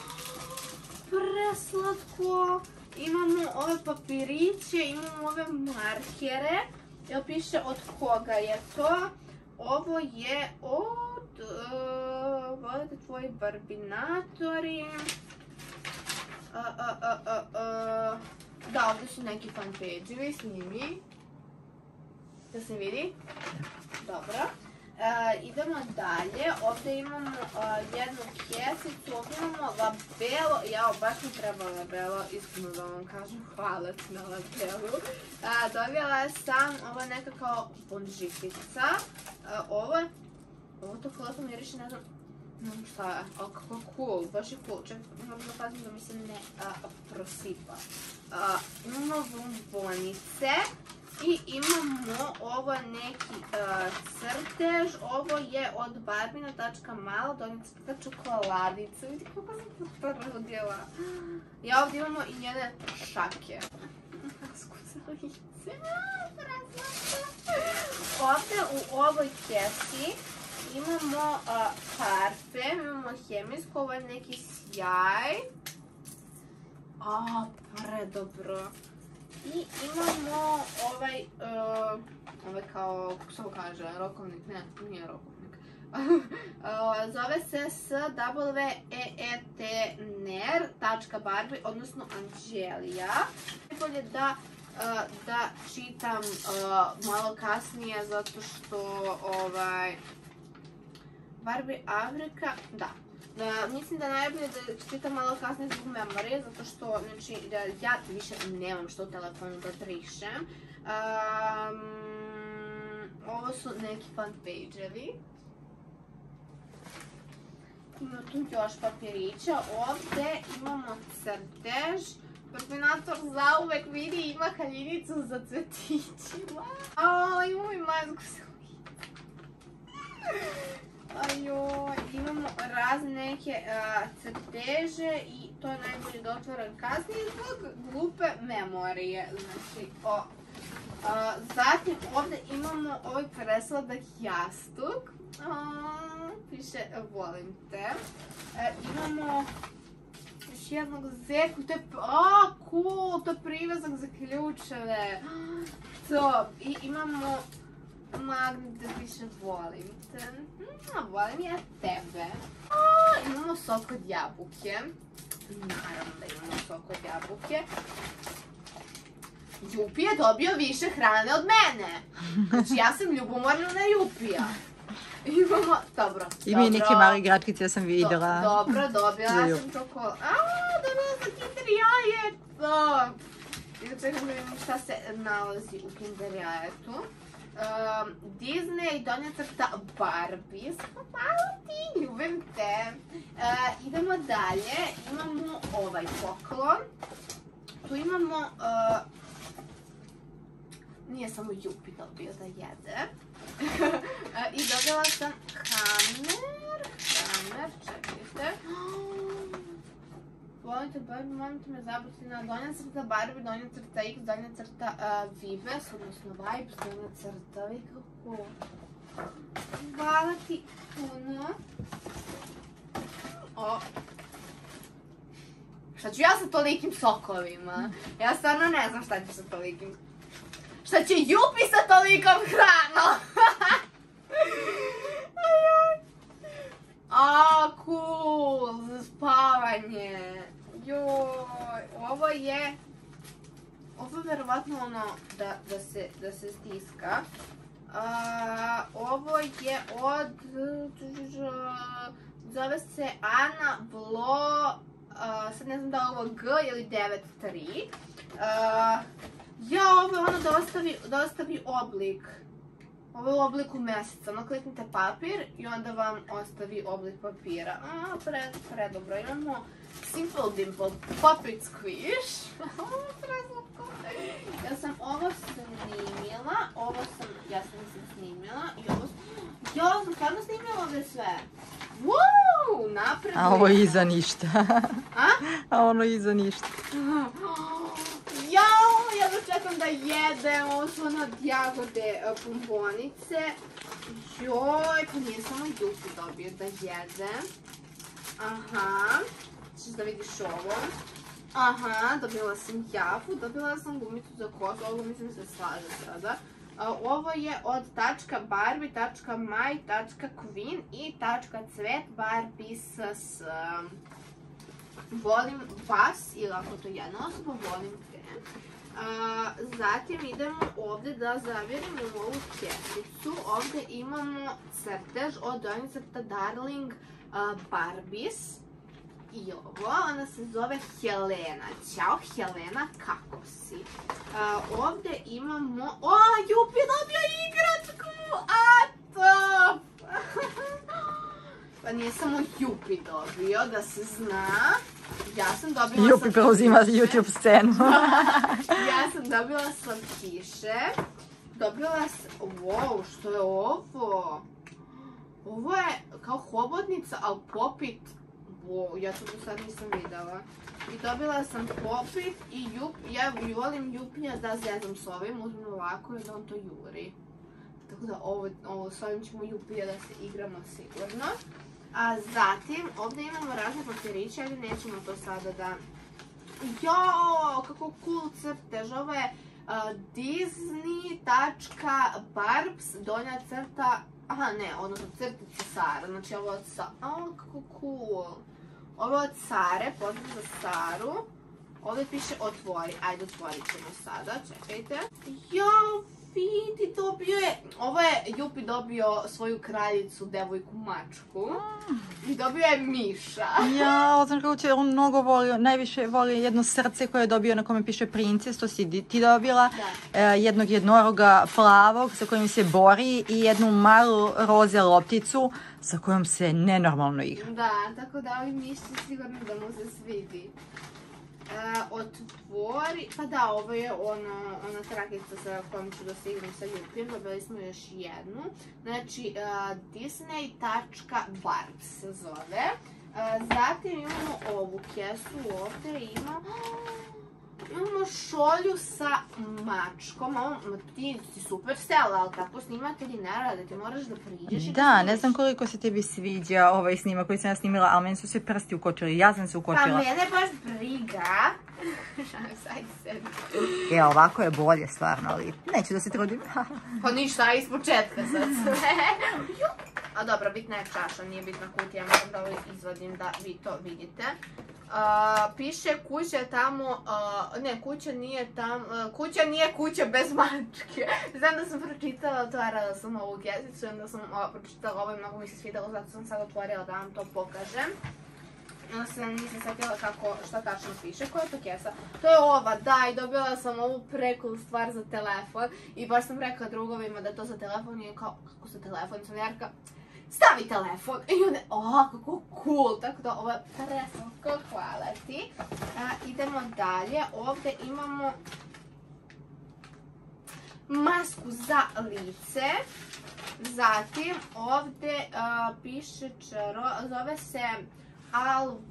Preslatko! Imamo ove papiriće, imamo ove markere. Jel piše od koga je to? Ovo je od... Volite tvoji barbinatori. Da, ovdje su neki fanpage-evi, snimi. Da se vidi? Dobro. Idemo dalje. Ovdje imamo jednu kesicu, ovdje imamo labelo. Jao, baš mi treba labelo, iskreno da vam kažem, hvala ti na labelu. Dobila sam, ovo je neka kao bonžitica. Ovo je, ovo to hvala miriši, ne znam, ne znam šta je, ali kako cool, baš je cool. Čekaj, moram da pazim da mi se ne prosipa. Imamo bombonice. I imamo ovo neki crtež, ovo je od barbina tačka malo, donijeti crta čokoladica, vidite kako sam to rodila. I ovdje imamo i njene šake. Skucalice, ovdje u ovoj kesi imamo parfem, imamo hemijsko, ovo je neki sjaj. A, predobro. I imamo ovaj, ovaj kao, kako se ovo kaže, rokovnik, ne, nije rokovnik. Zove se s w e e t n e r tačka barbie, odnosno Anđelija. Najbolje da, da čitam malo kasnije, zato što, ovaj, Barbie Afrika, da. Mislim da je najbolje da čitam malo kasnije zbog memorije, zato što ja više nemam što u telefonu da brišem. Ovo su neki fanpage-evi. Ima tu još papirića. Ovdje imamo crtež. Barbinator zauvek vidi, ima haljinicu za cvetićima. Imamo i mazgu za Ajoj, imamo razne neke crteže i to je najbolje da otvoram kasnije zbog glupe memorije. Znači, zatim ovdje imamo ovaj presladak jastuk. Piše volim te. Imamo još jednog zeku, to je, a, cool, to je privezak za ključeve. To, i imamo magnet da piše volim te. Volim ja tebe. Imamo sok od jabuke. Naravno da imamo sok od jabuke. Jupi je dobio više hrane od mene. Znači ja sam ljubomorna na Jupija. Imamo, dobro, dobro. Ima i neke mali gratkice, ja sam vidjela. Dobro, dobila sam čokolad. Aaa, dobila sam Kinder jajeto. I da čekam da vidim šta se nalazi u Kinder jajetu. Disney, donja crta Barbie. Hvala ti, ljubim te. Idemo dalje. Imamo ovaj poklon. Tu imamo... Nije samo Jupi dobio da jede. I dobila sam kamer. Kamer, čekajte. Volite Barbie, molite me zabuti na donja crta Barbie, donja crta X, donja crta Vibes, odnosno Vibes, donja crta, vi kako. Hvala ti puno. O. Šta ću ja sa tolikim sokovima? Ja stvarno ne znam šta ću sa tolikim. šta će Jupi sa tolikom hranom. A, cool, za spavanje. Joj, ovo je, ovo je verovatno ono da, da, se, da se stiska. A, ovo je od, zove se Ana Vlo, a, sad ne znam da je ovo G ili devet tri. A, ja, ovo je ono da ostavi, da ostavi oblik. Ovo je u obliku meseca, ono kliknite papir i onda vam ostavi oblik papira. A, pre, predobro, imamo Simple Dimple Puppet Squish. Ja sam ovo snimila, ovo sam, ja sam mislim snimila i ovo sam, ja sam stvarno snimila ovdje sve. Woo, napred. A ovo je iza ništa. A? A ono iza ništa. Jao, ja dočekam da jedem, ovo su ono od jagode bombonice. Joj, pa nije samo Jupi dobio da jedem. Aha, ćeš da vidiš ovo. Aha, dobila sam jafu, dobila sam gumicu za kosu, ovo mislim se slaže sada. Ovo je od tačka Barbie, tačka Maj, tačka Queen i tačka Cvet Barbies s... Volim vas, ili ako to je jedna osoba, volim te. Zatim idemo ovdje da zavirimo u ovu kesicu. Ovdje imamo crtež od Crta Darling Barbies. I ovo, ona se zove Helena. Ćao Helena, kako si? Ovdje imamo... O, Jupi dobio igračku! A, top! Pa nije samo Jupi dobio, da se zna. Ja sam dobila... Jupi preuzima YouTube scenu. Ja sam dobila slatkiše. Dobila sam... Wow, što je ovo? Ovo je kao hobotnica, ali popit. Wow, ja to do sad nisam videla. I dobila sam popit i Jup, ja volim Jupinja da zezam s ovim, uzmem ovako i da on to juri. Tako da ovo, ovo s ovim ćemo Jupija da se igramo sigurno. A zatim, ovdje imamo razne papiriće, ali nećemo to sada da... Jao, kako cool crtež, ovo je uh, Disney.barbs, donja crta... Aha, ne, odnosno crtica Sara, znači ovo od Sara... A, kako cool. Ovo je od Sare, pozdrav za Saru. Ovdje piše otvori, ajde otvorit ćemo sada, čekajte. Jao, vidi, dobio je... Ovo je Jupi dobio svoju kraljicu, devojku mačku. I dobio je Miša. Ja, znam kako će on mnogo volio, najviše voli jedno srce koje je dobio na kome piše princes, to si ti dobila. E, jednog jednoroga plavog sa kojim se bori i jednu malu roze lopticu sa kojom se nenormalno igra. Da, tako da ovi mišći sigurno da mu se svidi. Uh, otvori, pa da, ovo je ono, ona trakica sa kojom ću da se igram sa Jupijem, dobili smo još jednu. Znači, uh, Disney.barbs se zove. Uh, zatim imamo ovu kesu, ovdje ima... Imamo šolju sa mačkom, ovo, ti si super stela, ali tako snimatelji ne rade, ti moraš da priđeš i da Da, ne znam koliko se tebi sviđa ovaj snimak koji sam ja snimila, ali meni su sve prsti ukočili, ja sam se ukočila. Pa mene baš briga. Sajde sebi. E, ovako je bolje stvarno, ali neću da se trudim. Pa ništa, iz početka sad sve. A dobro, bitna je čaša, nije bitna kutija, moram da ovo izvadim da vi to vidite. Uh, piše kuća je tamo, uh, ne, kuća nije tamo, uh, kuća nije kuća bez mačke. Znam da sam pročitala, otvarala sam ovu kesicu, onda sam uh, pročitala ovo i mnogo mi se svidjelo, zato sam sad otvorila da vam to pokažem. Onda se nisam sjetila kako, šta tačno piše, koja je to kesa? To je ova, da, i dobila sam ovu prekul stvar za telefon i baš sam rekla drugovima da je to za telefon i kao, kako za telefon, sam ja rekla, stavi telefon i onda, o, kako cool, tako da ovo je preslatko, hvala ti. A, idemo dalje, ovdje imamo masku za lice, zatim ovdje uh, piše čaro, zove se A L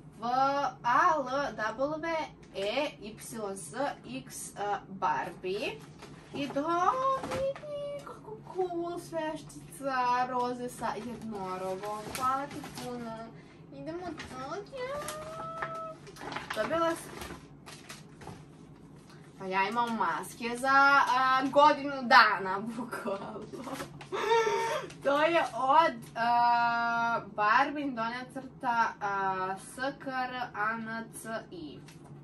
W E Y Z X Barbie i do, vidi kako cool sveščica roze sa jednorogom, hvala ti puno. Idemo dalje. Dobila sam... Pa ja imam maske za a, godinu dana, bukvalno. To je od a, Barbin donja crta a, S K R A N C I.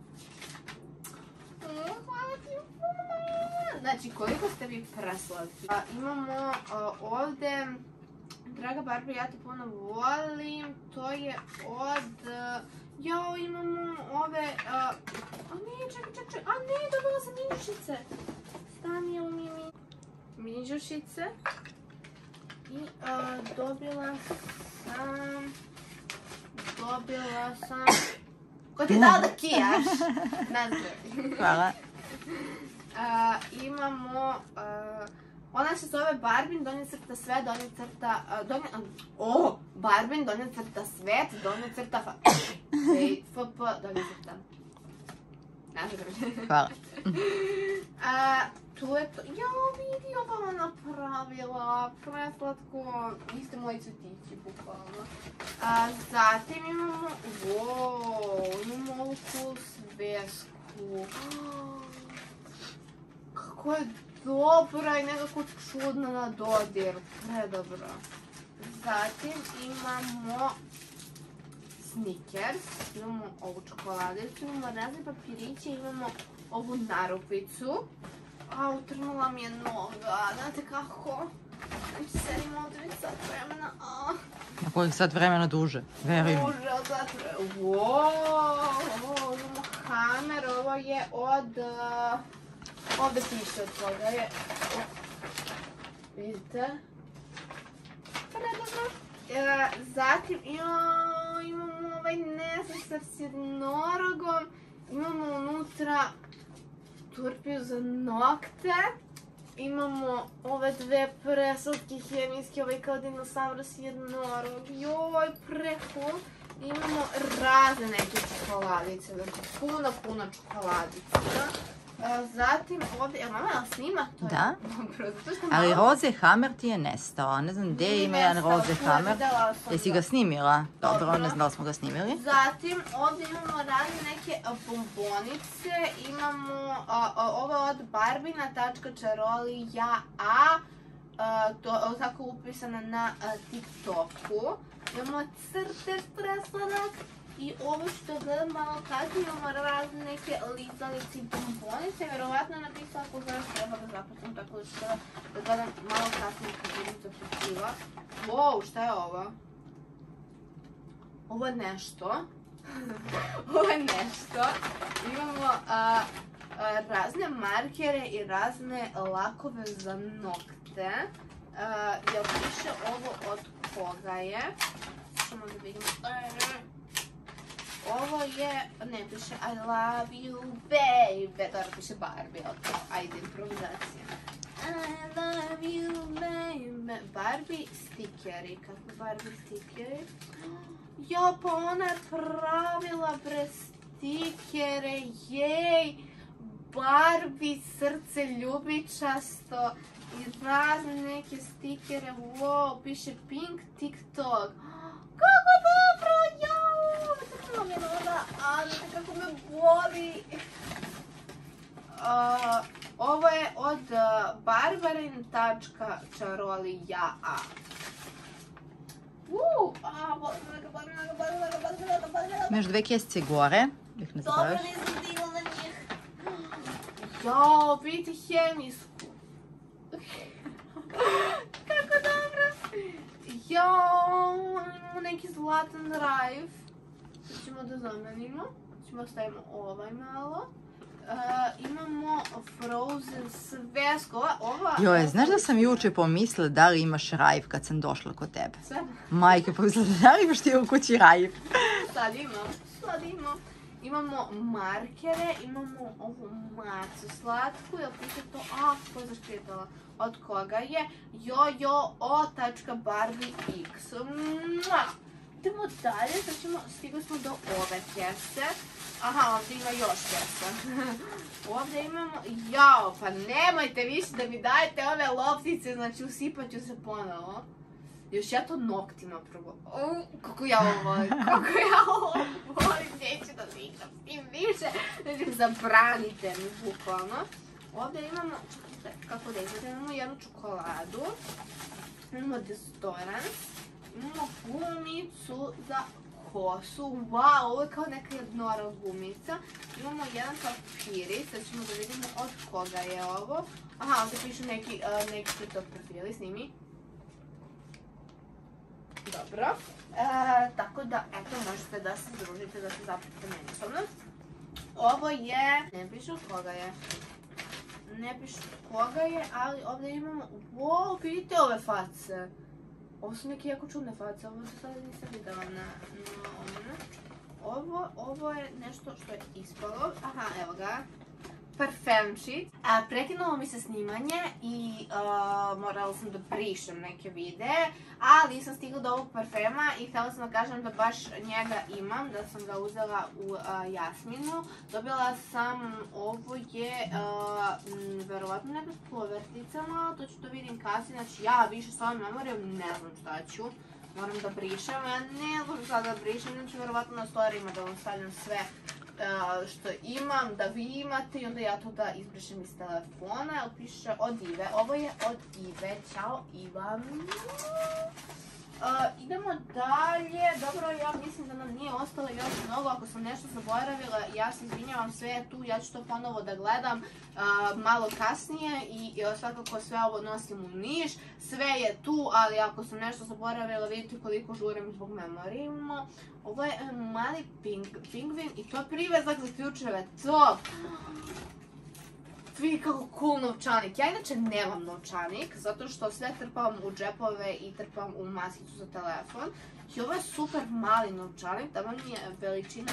Hvala ti puno. Znači, koliko ste vi preslatki. A, imamo a, ovde Draga Barbie, ja te puno volim. To je od... Jao, imamo ove... A, a ne, čekaj, čekaj, čekaj. A ne, dobila sam minjušice. Stani u mini minjušice. I a, dobila sam... Dobila sam... Ko ti je dao da kijaš? Nazdravi. Hvala. A, imamo... A, ona se zove Barbin, donja crta sve, donja crta... A, donja... O! Barbin, donja crta svet, donja crta... F P, donja crta. Nazdravi. Hvala. A, tu je to... Jao, vidi, ova vam napravila. Preslatko. Vi ste moji cvetići, bukvalno. A, zatim imamo... Wow, imamo ovu cool svesku. Kako je dobra i nekako čudna na dodir. Predobra. Zatim imamo Snickers. Imamo ovu čokoladicu, imamo razne papiriće, imamo ovu narupicu. A, utrnula mi je noga. Znate kako? Znači, sedim ovdje već sat vremena. A. Na kojih sat vremena duže? Veruj mi. Duže od sat vremena. Wow, ovo imamo Hammer. Ovo je od... Uh, ovdje piše od toga je... Uh, vidite? Predobro. E, zatim jo, imamo ovaj nesesar s jednorogom. Imamo unutra turpiju za nokte. Imamo ove dve preslatke hemijske, ovaj kao dinosaur s jednorog. Joj, precool. Imamo razne neke čokoladice, znači puno, puno čokoladica. Zatim ovdje, evo mama, ali snima to? Da. Dobro, zato što Ali malo... Roze Hammer ti je nestao, ne znam gdje ima jedan Roze Hammer. Jesi ga snimila? Dobro, ne znam da li smo ga snimili. Zatim ovdje imamo razne neke bombonice, imamo a, a, ovo od Barbina tačka čarolija a, a to je tako upisano na a, TikToku. Imamo crtež presladak. I ovo što gledam malo kasnije, imamo razne neke lizalice i bombonice. Vjerovatno je napisala ako zove treba da zapuštam, tako da ću da gledam malo kasnije kad budem zapuštiva. Wow, šta je ovo? Ovo je nešto. Ovo je nešto. Imamo a, a, razne markere i razne lakove za nokte. A, jel piše ovo od koga je? Samo da vidimo. Ovo je, ne piše I love you baby, dobro piše Barbie, ok, ajde improvizacija. I love you baby, Barbie stikeri, kako Barbie stikeri? Jo, pa ona je pravila bre stikere, jej! Barbie srce ljubičasto i razne neke stikere, wow, piše Pink TikTok. Kako dobro, jao! Kako mi je noga, ali kako me boli. Uh, ovo je od uh, barbarin tačka čarolija a. Uh, a, boli me noga, boli me noga, boli me noga, boli me noga, boli me noga. Imaš dve kesice gore, da ih ne zaboraviš. Dobro, nisam digla na njih. Jao, vidite hemijsku. Kako dobro. Jao, imamo neki zlatan rajf. Sad ćemo da zamenimo. Ćemo stavimo ovaj malo. Uh, imamo Frozen svesku. Ova, ova... Joj, znaš da sam juče pomislila da li imaš rajf kad sam došla kod tebe? Sve? Majke, pomislila da li imaš ti u kući rajf? Sad imam, sad imam. Imamo markere, imamo ovu macu slatku, jel piše to, a, ko je zaškrijepala, od koga je, jojo.barbie.x. Idemo dalje, sad ćemo, stigli smo do ove kese. Aha, ovdje ima još kesa. Ovdje imamo, jao, pa nemojte više da mi dajete ove loptice, znači usipat ću se ponovo. Još ja to noktima prvo. Kako ja ovo volim, kako ja ovo volim, neću da nikam s tim više. Znači, zabranite mi, bukvalno. Ovdje imamo, čekajte, kako da izgleda, imamo jednu čokoladu, imamo desodorans, imamo gumicu za kosu, wow, ovo je kao neka jednora gumica. Imamo jedan papirić, sad ćemo da vidimo od koga je ovo. Aha, ovdje pišu neki, neki su to profili, snimi. Dobro, e, tako da, eto, možete da se združite, da se zapratite međusobno. Ovo je, ne pišu od koga je, ne pišu od koga je, ali ovdje imamo, wow, vidite ove face. Ovo su neke jako čudne face, ovo do sada nisam videla na, na ovome. Ovo, ovo je nešto što je ispalo, aha, evo ga. Parfemčić. Prekinulo mi se snimanje i uh, morala sam da brišem neke videe, ali nisam stigla do ovog parfema i htjela sam da kažem da baš njega imam, da sam ga uzela u uh, Jasminu. Dobila sam, ovo je uh, m, verovatno neka poverticama, to ću to vidim kasnije, znači ja više s ovim memorijom ne znam šta ću. Moram da brišem, ja ne znam šta da brišem, znači verovatno na storijima da vam stavljam sve Uh, što imam, da vi imate i onda ja to da izbrišem iz telefona, ali piše od Ive. Ovo je od Ive, ćao Iva. Uh, idemo dalje, dobro, ja mislim da nam nije ostalo još mnogo, ako sam nešto zaboravila, ja se izvinjavam, sve je tu, ja ću to ponovo da gledam uh, malo kasnije i, i svakako sve ovo nosim u Niš, sve je tu, ali ako sam nešto zaboravila, vidite koliko žurim zbog memorije. Ovo je um, mali ping, pingvin i to je privezak za ključeve, to! Vidi kako cool novčanik. Ja inače nemam novčanik, zato što sve trpam u džepove i trpam u masicu za telefon. I ovo je super mali novčanik, tamo mi je veličina.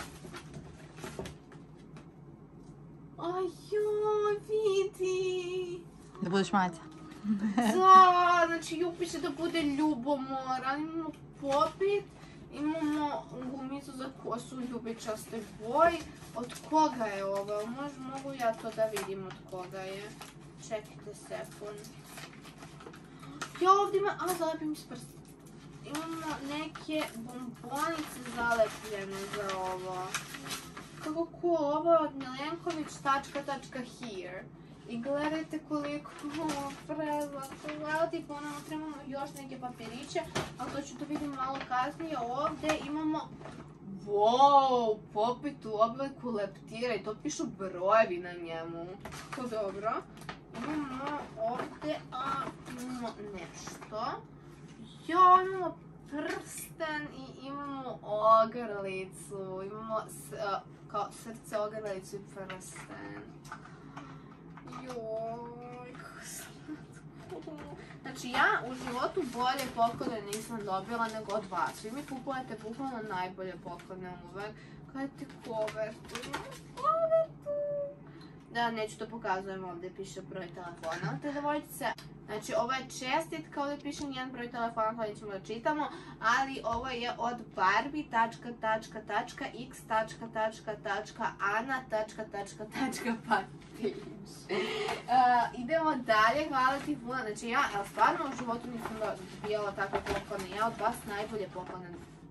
Ajoj, vidi! Da budeš maca. Da, znači Jupi će da bude ljubomora. Imamo popit, imamo gumicu za kosu u ljubičastoj boji. Od koga je ovo? Možda mogu ja to da vidim od koga je. Čekajte sekund. Ja ovdje imam, a zalepim iz prsta. Imamo neke bombonice zalepljene za ovo. Kako cool, ovo je od milenković tačka tačka here. I gledajte koliko ovo prezlatno. Hvala ti, ponovno trebamo još neke papiriće, ali to ću da vidim malo kasnije. Ovdje imamo, wow, popit u obliku leptira i to pišu brojevi na njemu. To dobro. Imamo ovdje, a imamo nešto. Ja, imamo prsten i imamo ogrlicu. Imamo kao srce, ogrlicu i prsten. Joj, kako slatko. Znači ja u životu bolje poklone nisam dobila nego od vas. Vi mi kupujete bukvalno najbolje poklone uvek. Gledajte kovertu, kovertu. Da, neću to pokazujem, ovdje piše broj telefona. Te da volite se. Znači ovo je čestitka, ovdje piše nijedan broj telefona koji ćemo da čitamo, ali ovo je od Barbie tačka tačka tačka x tačka tačka tačka ana tačka tačka tačka patić. Idemo dalje, hvala ti puno. Znači ja, ali stvarno u životu nisam dobijala takve poklone, ja od vas najbolje poklone.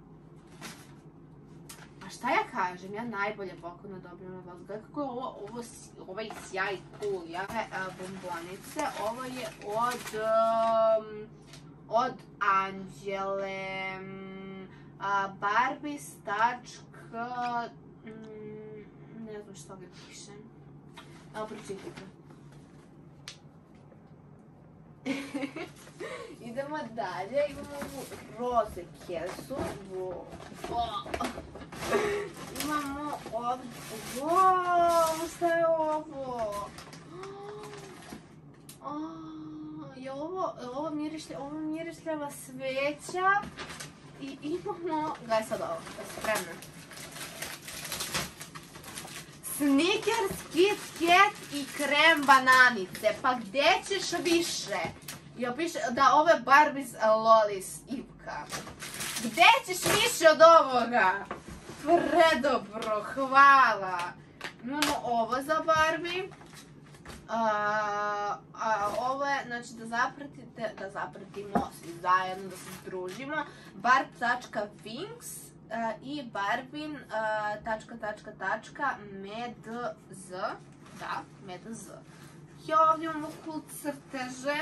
A šta ja kažem, ja najbolje poklone dobijem od vas. Gledaj kako je ovo, ovo, ovaj sjaj cool. Ja je bombonice, ovo je od, um, od Anđele, uh, Barbies tačka, um, ne znam što ga piše. Evo, pročitajte. Idemo dalje, imamo ovu roze kesu. Imamo ovdje, wow, šta je ovo? Je ovo, ovo mirišljava sveća i imamo, gledaj sad ovo, da se spremna. Snickers, Kit Kat i krem bananice, pa gdje ćeš više? Ja piše da ovo je Barbies Lolis Ivka. Gdje ćeš više od ovoga? Predobro, hvala. Imamo ovo za Barbie. A, a, ovo je, znači da zapratite, da zapratimo svi zajedno, da se združimo, barb tačka finks i barbin tačka tačka tačka medz, da, medz. Ja ovdje imamo cool crteže,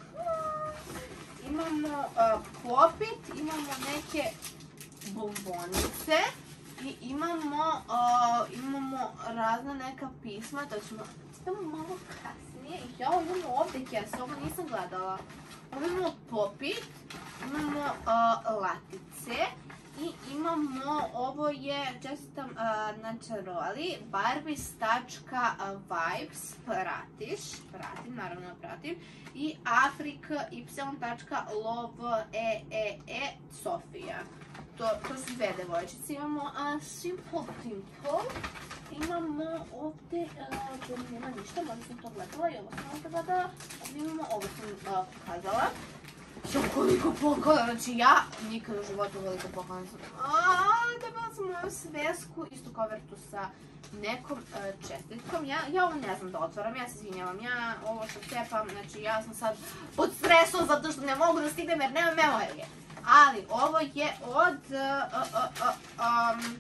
imamo uh, popit, imamo neke bombonice i imamo, uh, imamo razna neka pisma, to ćemo stavimo malo kasnije. I ja imamo ovdje kese, ovo nisam gledala. Ovo imamo popit, imamo uh, latice i imamo, ovo je, čestitam uh, na čaroli, barbis tačka vibes, pratiš, pratim, naravno pratim, i afrika y tačka love e e e Sofija. To, to su dve devojčice. Imamo uh, Simple Dimple, imamo ovdje, uh, nema ništa, možda sam to gledala i ovo sam to gledala, ovdje imamo, ovo sam uh, pokazala. Jo, koliko poklona, znači ja nikad u životu koliko poklona sam. Aaaa, dobila sam moju svesku, istu kovertu sa nekom uh, čestitkom. Ja, ja ovo ne znam da otvaram, ja se izvinjavam, ja ovo što cepam, znači ja sam sad pod stresom zato što ne mogu da stignem jer nemam memorije. Ali ovo je od uh, uh, uh, um,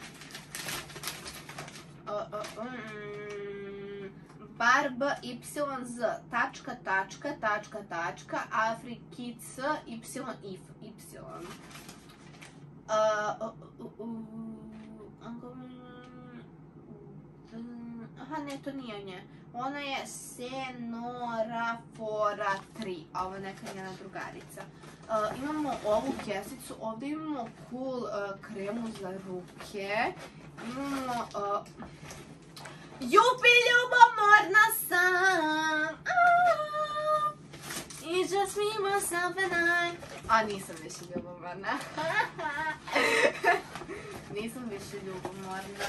uh, uh, um, barb y z tačka tačka tačka tačka afrikic y if y. Uh, uh, uh, uh, aha, ne, to nije nje. Ona je Senorafora tri, a ovo je neka njena drugarica. Uh, imamo ovu kesicu, ovdje imamo cool uh, kremu za ruke. Imamo... Uh, Jupi, ljubomorna sam! It's just me, myself and I. A nisam više ljubomorna. Nisam više ljubomorna.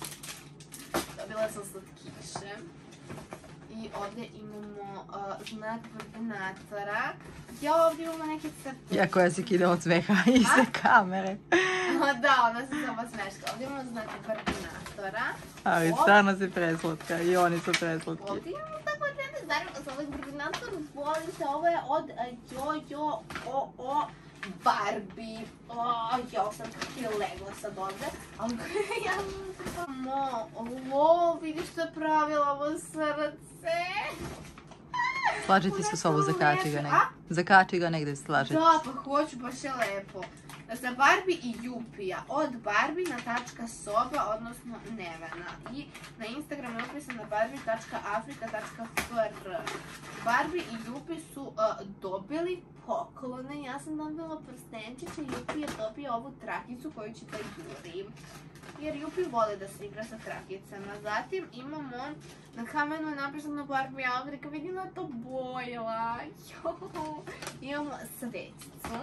Dobila sam slatkiše. I ovdje imamo uh, znak koordinatora. Ja ovdje imamo neke crte. Ja koja se kida od smeha iz kamere. Da, ona se samo smeška. Ovdje imamo znak koordinatora. Ali stvarno si preslatka i oni su preslatki. Ovdje imamo tako žene, zajedno sa ovaj koordinator, volim se, ovo je od Jojo O O Barbie. O, jo, sam kako je legla sad ovdje. Ali ja mo, ovo, vidiš što je pravila ovo srce. Slažiti su s ovo, zakači ga negdje. Zakači ga negdje, slažiti. Da, pa hoću, baš je lepo. Za Barbie i Jupija, od Barbina tačka soba, odnosno Nevena. I na Instagramu je upisano barbie tačka afrika tačka fr. Barbie i Jupi su uh, dobili poklone. Ja sam dobila prstenčiće, Jupi je dobio ovu trakicu koju će da juri. Jer Jupi vole da se igra sa trakicama. Zatim imamo, na kamenu je napisano Barbie Afrika, vidim da je to bojila. Imamo svecicu.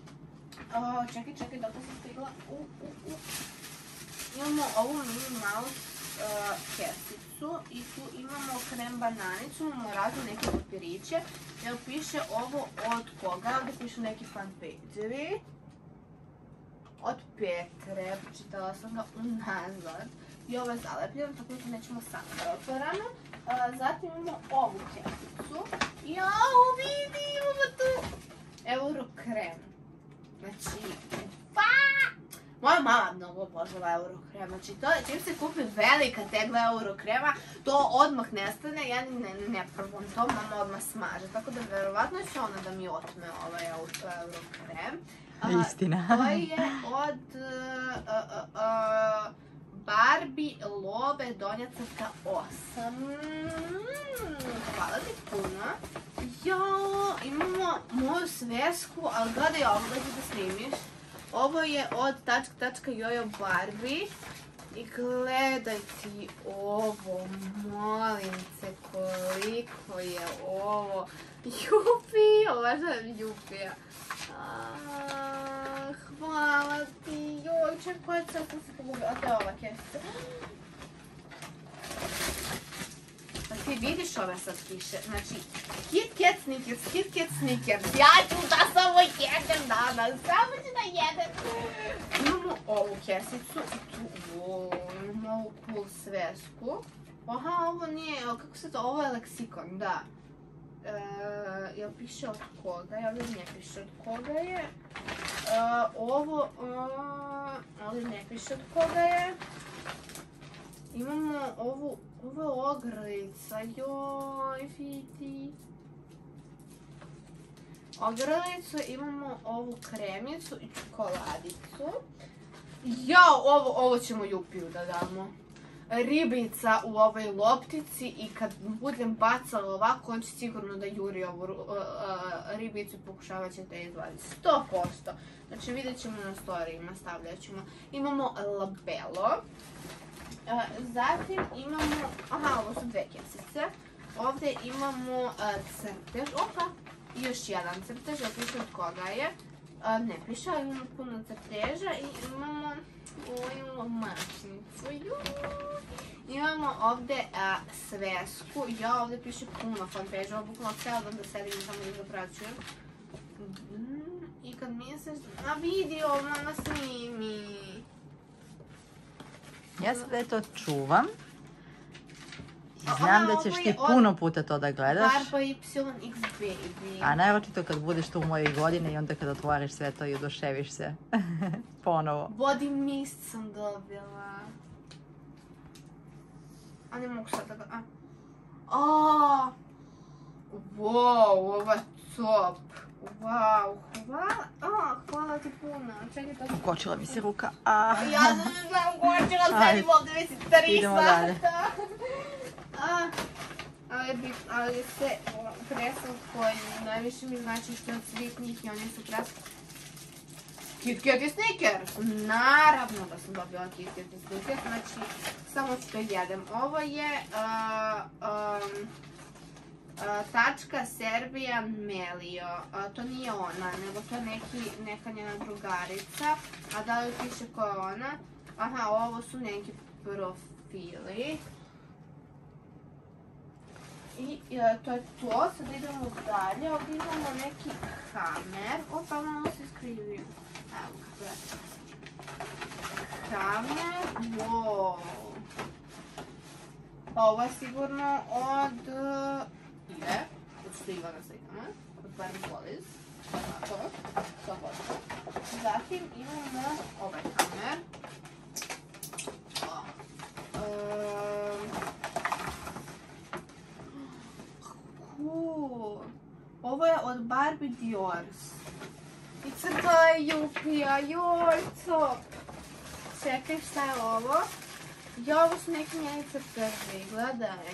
O, čekaj, čekaj, dok sam stigla. U, u, u. Imamo ovu mini mouse uh, kesicu i tu imamo krem bananicu, imamo razne neke papiriće. Evo piše ovo od koga, ovdje piše neki fanpage-evi. Od Petre, počitala sam ga unazad. I ovo je zalepljeno, tako da nećemo sad da otvaramo. Uh, zatim imamo ovu kesicu. Jao, vidi, imamo tu Eurokrem. Znači, pa! Moja mama mnogo obožava Eurokrem, znači to, čim se kupi velika tegla Eurokrema, to odmah nestane, ja ne, ne probam to, mama odmah smaže, tako da verovatno će ona da mi otme ovaj Eurokrem. Istina. To je od uh, uh, uh, Barbie Love Donja crta osam. Hvala ti puno. Jao, imamo moju svesku, ali gledaj ovo, gledaj da snimiš. Ovo je od tačka tačka jojo Barbie. I gledaj ti ovo, molim te, koliko je ovo. Jupi, ovažavam Jupija. Ah, hvala ti, joj, ček, koja crta se pogubila, a to je ova kesica. Pa ti vidiš ove slatkiše, znači Kit Kat Snickers, Kit Kat Snickers, ja ću da samo jedem danas, samo ću da jedem. Imamo ovu kesicu i tu, wow, imamo ovu cool svesku. Aha, ovo nije, kako se to, ovo je leksikon, da. E, jel piše od koga je, ovdje ne piše od koga je. E, ovo, e, ovdje ne piše od koga je. Imamo ovu, ovo je ogrlica, joj, vidi. Ogrlicu, imamo ovu kremicu i čokoladicu. Jao, ovo, ovo ćemo Jupiju da damo. Ribica u ovoj loptici i kad budem bacala ovako, on će sigurno da juri ovu uh, uh, ribicu i pokušavat će da je izvadi. sto posto. Znači vidjet ćemo na storijima, stavljat ćemo. Imamo labelo. Uh, zatim imamo, aha, ovo su dve keksice. Ovdje imamo uh, crtež, opa, i još jedan crtež, ja piše od koga je. Uh, ne piše, ali imamo puno crteža i imamo ovu mašnicu. Imamo ovdje a, svesku. Ja, ovdje piše puno fanpeža. Ovo bukvalno cijelo dan da sedim i samo da zapraćujem. I kad misliš, a vidi ovo, mama snimi. Ja sve to čuvam. Znam da ćeš ti puno puta to da gledaš. Barba Y X Baby. A naročito kad budeš tu u mojoj godini i onda kad otvoriš sve to i oduševiš se. Ponovo. Body mist sam dobila. A ne mogu sad da ga... Aaaa! Wow, ovo je top. Wow, hvala. A, hvala ti puno. Čekaj to... Ukočila mi se ruka. Ja sam ne znam, ukočila, sedim ovdje već tri sata. Ali, ali se presel koji najviše mi znači što je od svih njih i oni su presel. Kit Kat i Snickers! Naravno da sam dobila Kit Kat i Snickers, znači samo što jedem. Ovo je uh, um, uh, tačka Serbia Melio. Uh, to nije ona, nego to je neki, neka njena drugarica. A da li piše ko je ona? Aha, ovo su neki profili. I e, to je to, sad idemo dalje, ovdje imamo neki kamer, opa, malo se iskrivio, evo kako je, kamer, wow, pa ovo je sigurno od, je, od Stiva na slikama, od Barbie Wallis, tako, sto posto, zatim imamo ovaj kamer, um, ovo je od Barbie Diors. I crtala je Jupija, joj, top. Čekaj, šta je ovo? Ja, ovo su neki njeni crteži, gledaj.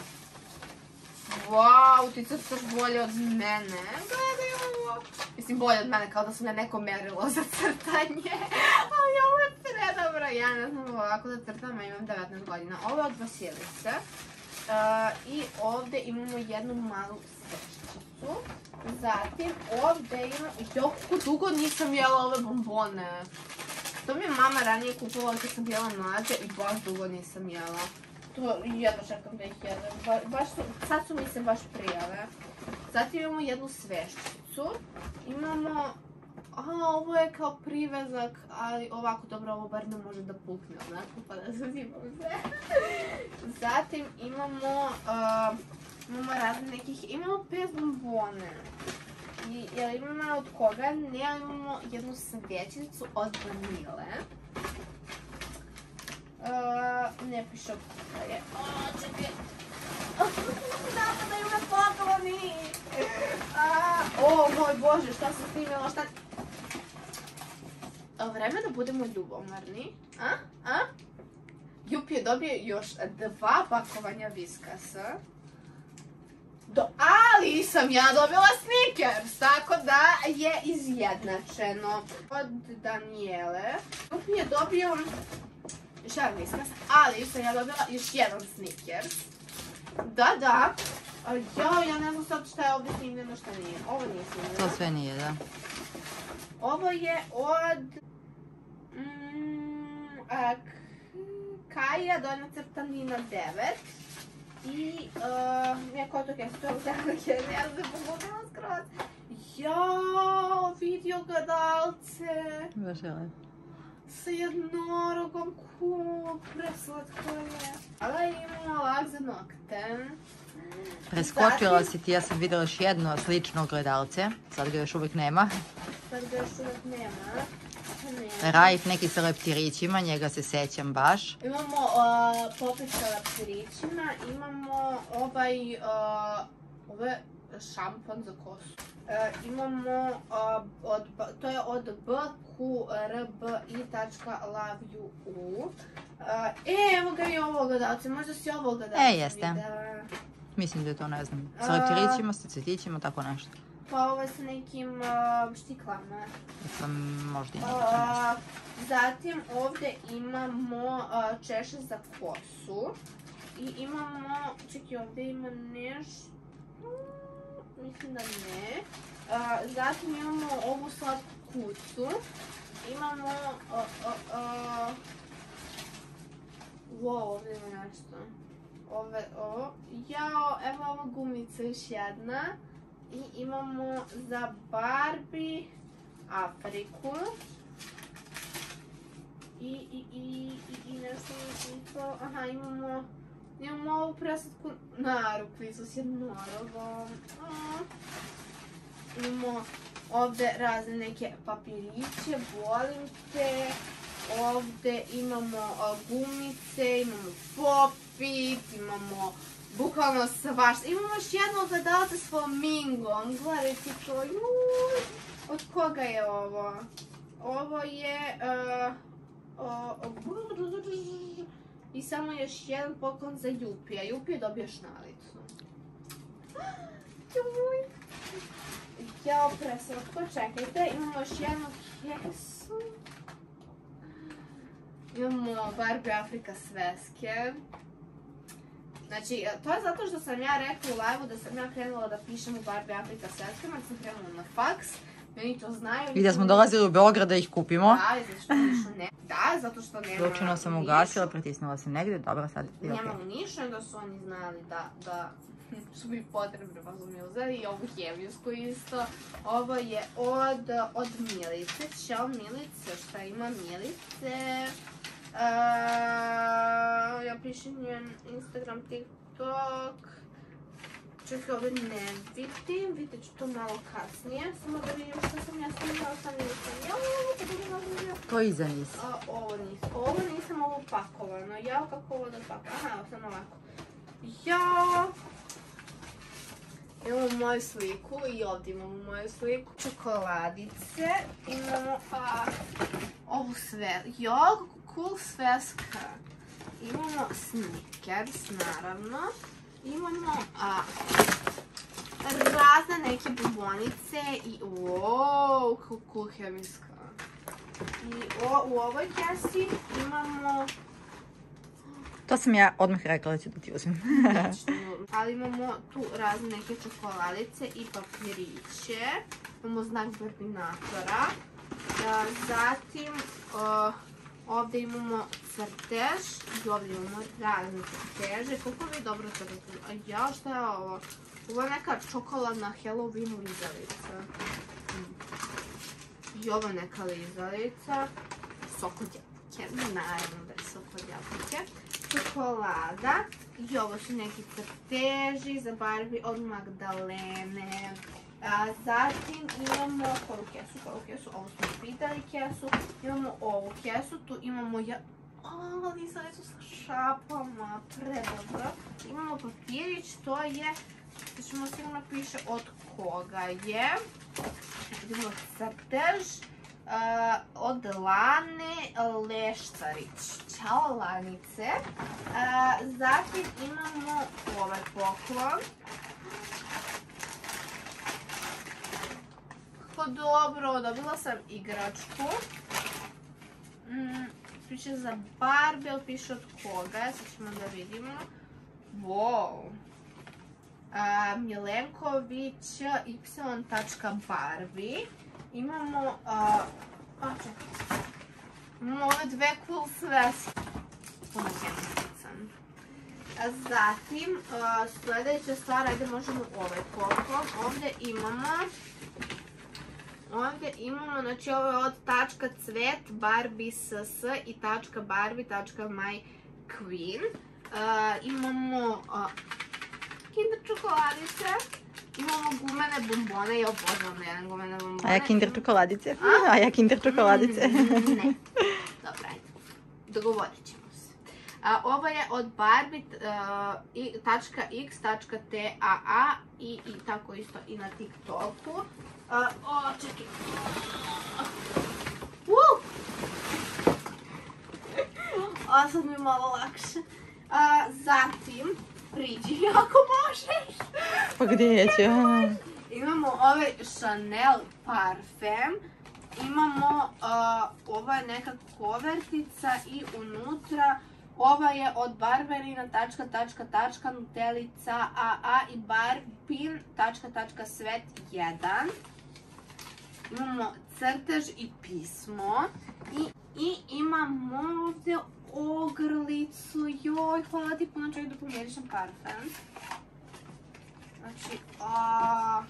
Wow, ti crtaš bolje od mene. Gledaj ovo. Mislim, bolje od mene, kao da sam ja neko merilo za crtanje. Ali ovo je predobro. Ja ne znam ovako da crtam, a imam devetnaest godina. Ovo je od Vasilice. Uh, I ovdje imamo jednu malu svešticu. Zatim ovdje imamo... Jo, kako dugo nisam jela ove bombone. To mi je mama ranije kupovala kad sam bila mlađa i baš dugo nisam jela. To jedno čekam da ih jedem. Ba, baš su, sad su mi se baš prijave. Zatim imamo jednu svešticu. Imamo... Aha, ovo je kao privezak, ali ovako dobro, ovo bar ne može da pukne, onako, pa da zazimam se. Zatim imamo, uh, imamo razne nekih, imamo pet bombone. I, jel imamo od koga? Ne, ali imamo jednu svećicu od vanile. Uh, ne piše od koga je. O, čekaj. Napadaju me pokloni! O, moj Bože, šta sam snimila, šta... Vreme da budemo ljubomorni. A? A? Jupi je dobio još dva pakovanja Viskasa. Do, ali sam ja dobila Snickers, tako da je izjednačeno. Od Danijele. Jupi je dobio još jedan Viskas, ali sam ja dobila još jedan Snickers. Da, da. Jao, ja ne znam sad šta je ovdje snimljeno, šta nije. Ovo nije snimljeno. To sve nije, da. Ovo je od mm, a, Kaja, donja crta Nina devet. I uh, neko od toga je to je, ja se pogledala skroz. Jao, video gledalce. Baš je lepo. sa jednorogom, cool, preslatko je. Ali imamo lak za nokte. Preskočila si ti, ja sam vidjela još jedno slično ogledalce, sad ga još uvijek nema. Sad ga još uvijek nema. Rajf neki sa leptirićima, njega se sećam baš. Imamo uh, popet sa leptirićima, imamo ovaj, uh, ove šampon za kosu. Uh, imamo, uh, od, to je od b q r b i tačka love you u. Uh, e, evo ga i ovo ogledalce, možda si ovo ogledalce E, jeste. videla. Mislim da je to, ne znam, sa leptirićima, sa cvjetićima, tako nešto. Pa ovo je sa nekim uh, štiklama. Sam možda ima Uh, tako nešto. zatim ovdje imamo uh, češe za kosu. I imamo, čekaj, ovdje ima nešto, mislim da ne. Uh, zatim imamo ovu slatku kucu. Imamo, uh, uh, uh, wow, ovdje ima nešto. Ove, ovo, jao, evo ova gumica još jedna. I imamo za Barbie Afriku. I, i, i, i, i nešto i to, aha, imamo, imamo ovu preslatku narukvicu s jednorogom. Imamo ovdje razne neke papiriće, volim te. Ovdje imamo uh, gumice, imamo popit, imamo bukvalno svašta. Imamo još jedno ogledalce s flamingom. Gledajte to. Juuu. Od koga je ovo? Ovo je... Uh, uh, I samo još jedan poklon za Jupija. Jupi je dobio šnalicu. Jao, preslatko, čekajte. Imamo još jednu kesu. Imamo Barbie Afrika sveske. Znači, to je zato što sam ja rekla u live-u da sam ja krenula da pišem u Barbie Afrika sveskama, da sam krenula na faks. Meni to znaju. I da smo dolazili u Beograd da ih kupimo. Da, zato što Nišu ne... Da, zato što nema... Slučajno sam ugasila, pritisnula sam negdje, dobro, sad je Nema okej. u Nišu, onda su oni znali da, da su mi potrebne, pa su mi uzeli. I ovu hemijsku isto. Ovo je od, od Milice. Ćao Milice, šta ima Milice? Uh, ja pišem njen Instagram, TikTok. Čekaj, ovdje ne vidim, vidjet ću to malo kasnije. Samo da vidim što sam ja snimala sa Milicom. To iza nisi. Ovo nisam, ovo nisam ovo pakovano. Jao, kako ovo da pakovano? Aha, evo sam ovako. Jao! Imamo moju sliku i ovdje imamo moju sliku. Čokoladice. Imamo a, ovu sve. Jao, cool sveska. Imamo Snickers, naravno. Imamo a, razne neke bombonice i wow, cool, cool hemijska. I o, u ovoj kesi imamo... To sam ja odmah rekla da ću da ti uzmem. Ali imamo tu razne neke čokoladice i papiriće. Imamo znak Barbinatora. Zatim... Uh, ovdje imamo crtež i ovdje imamo razne crteže. Koliko vi dobro crteže? A ja, šta je ovo? Ovo je neka čokoladna Halloween lizalica. I ovo je neka lizalica. Sok od jabuke. Naravno da je sok od jabuke. Čokolada. I ovo su neki crteži za Barbie od Magdalene. A, zatim imamo koju kesu, koju kesu, ovo smo pitali kesu, imamo ovu kesu, tu imamo ja... O, lizalicu sa šapama, predobro. Imamo papirić, to je, da ćemo sigurno piše od koga je. Vidimo crtež uh, od Lane Lešcarić. Ćao Lanice. Uh, zatim imamo ovaj poklon. Dobro, dobila sam igračku. Mm, piše za Barbie, ali piše od koga, sad ćemo da vidimo. Wow. A, Milenković y.barbie. Imamo, a, a čekaj, imamo ove dve cool sveske. Puno hemijstica. Zatim, a, sljedeća stvar, ajde možemo ovaj poklon. Ovdje imamo Ovdje imamo, znači ovo je od tačka cvet, Barbie ss i tačka Barbie, tačka my queen. Uh, imamo uh, Kinder čokoladice, imamo gumene bombone, ja obožavam jedan gumene bombone. A ja Kinder čokoladice. A, A ja Kinder čokoladice. Mm, ne. Dobro, ajde. Dogovorit ćemo se. A, ovo je od Barbie, uh, i, tačka x, tačka taa i, i tako isto i na TikToku. Uh, o, čekaj. Uh! A sad mi je malo lakše. Uh, zatim, priđi ako možeš. Pa gdje ću? Imamo ovaj Chanel parfem. Imamo, uh, ovo je neka kovertica i unutra ova je od Barberina, tačka, tačka, tačka, Nutelica, aa i Barbin, tačka, tačka, svet jedan. Imamo crtež i pismo. I, i imamo ovdje ogrlicu. Joj, hvala ti puno, čovjek da pomirišem parfem. Znači, aaa...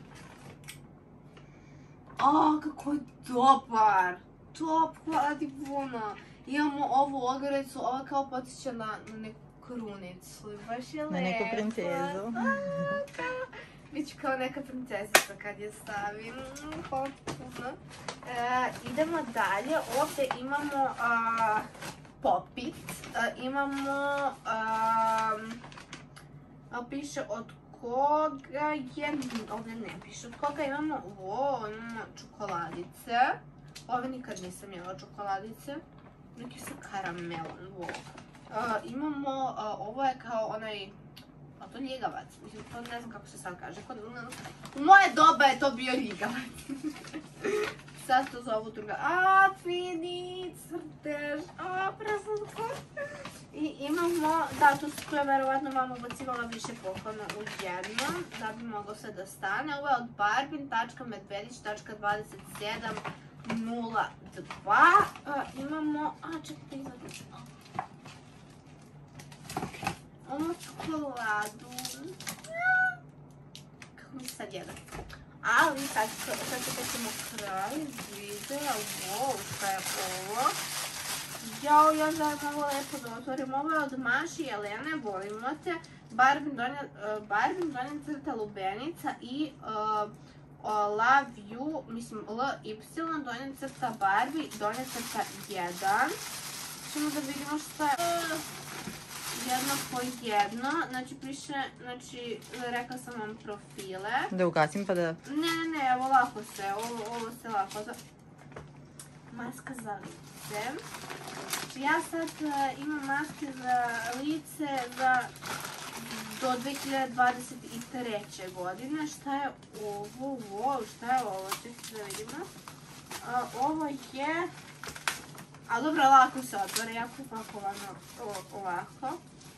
A, kako je dobar! Top, hvala ti puno! Imamo ovu ogrlicu, ova kao podsjeća na, na neku krunicu. Baš je lepa. Na neku princezu. Biću kao neka princezica kad je stavim. Hvala ti puno. E, idemo dalje. Ovdje imamo a, popit. A, imamo... A, a, piše od koga je... Ovdje ne piše od koga. Imamo, o, imamo čokoladice. Ove nikad nisam jela čokoladice. Neki sa karamelom. Wow. Uh, imamo, uh, ovo je kao onaj... A to ljigavac. Mislim, to ne znam kako se sad kaže. Kod, u moje doba je to bio ljigavac. Sad to zovu druga. A, fini, crtež. A, preslatko. I imamo, da, tu su je verovatno vam ubacivala više poklona u jednom, da bi moglo sve da stane. Ovo je od Barbin, tačka medvedić, tačka dvadeset sedam nula dva. Uh, imamo, a čekajte izgledati. Ovo čokoladu. Kako mi se sad jede? Ali sad ćemo kraj videa. Wow, šta je ovo? Jao, ja zajedno ovo lepo da otvorim. Ovo je od Maši Jelene, volimo te. Barbin donja, uh, Barbin donja crta lubenica i uh, Love You, mislim L Y, donja crta Barbie, donja crta jedan. Ćemo da vidimo šta je jedno po jedno. Znači piše, znači rekla sam vam profile. Da ugasim pa da... Ne, ne, ne, evo lako se, ovo, ovo se lako. Maska za lice. Znači ja sad uh, imam maske za lice za do dve hiljade dvadeset treće godine. Šta je ovo? Wow, šta je ovo? Čekajte da vidimo. Uh, ovo je... A dobro, lako se otvore, jako pakovano ovako.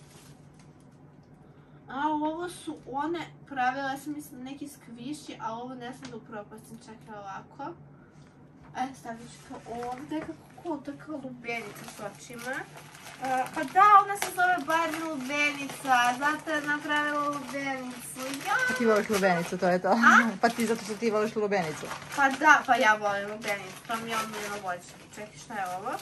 A ovo su one, pravila, ja sam mislim neki skviši, a ovo ne sam da upropastim, čekaj ovako. E, stavit ću to ovdje, kako to je kao lubenica s očima. Uh, pa da, ona se zove Barbie lubenica, zato je napravila lubenicu. Ja! Ti voliš lubenicu, to je to. A? Pa ti zato što ti voliš lubenicu. Pa da, pa ja volim lubenicu, to mi je omiljeno voće. Čekaj, šta je ovo?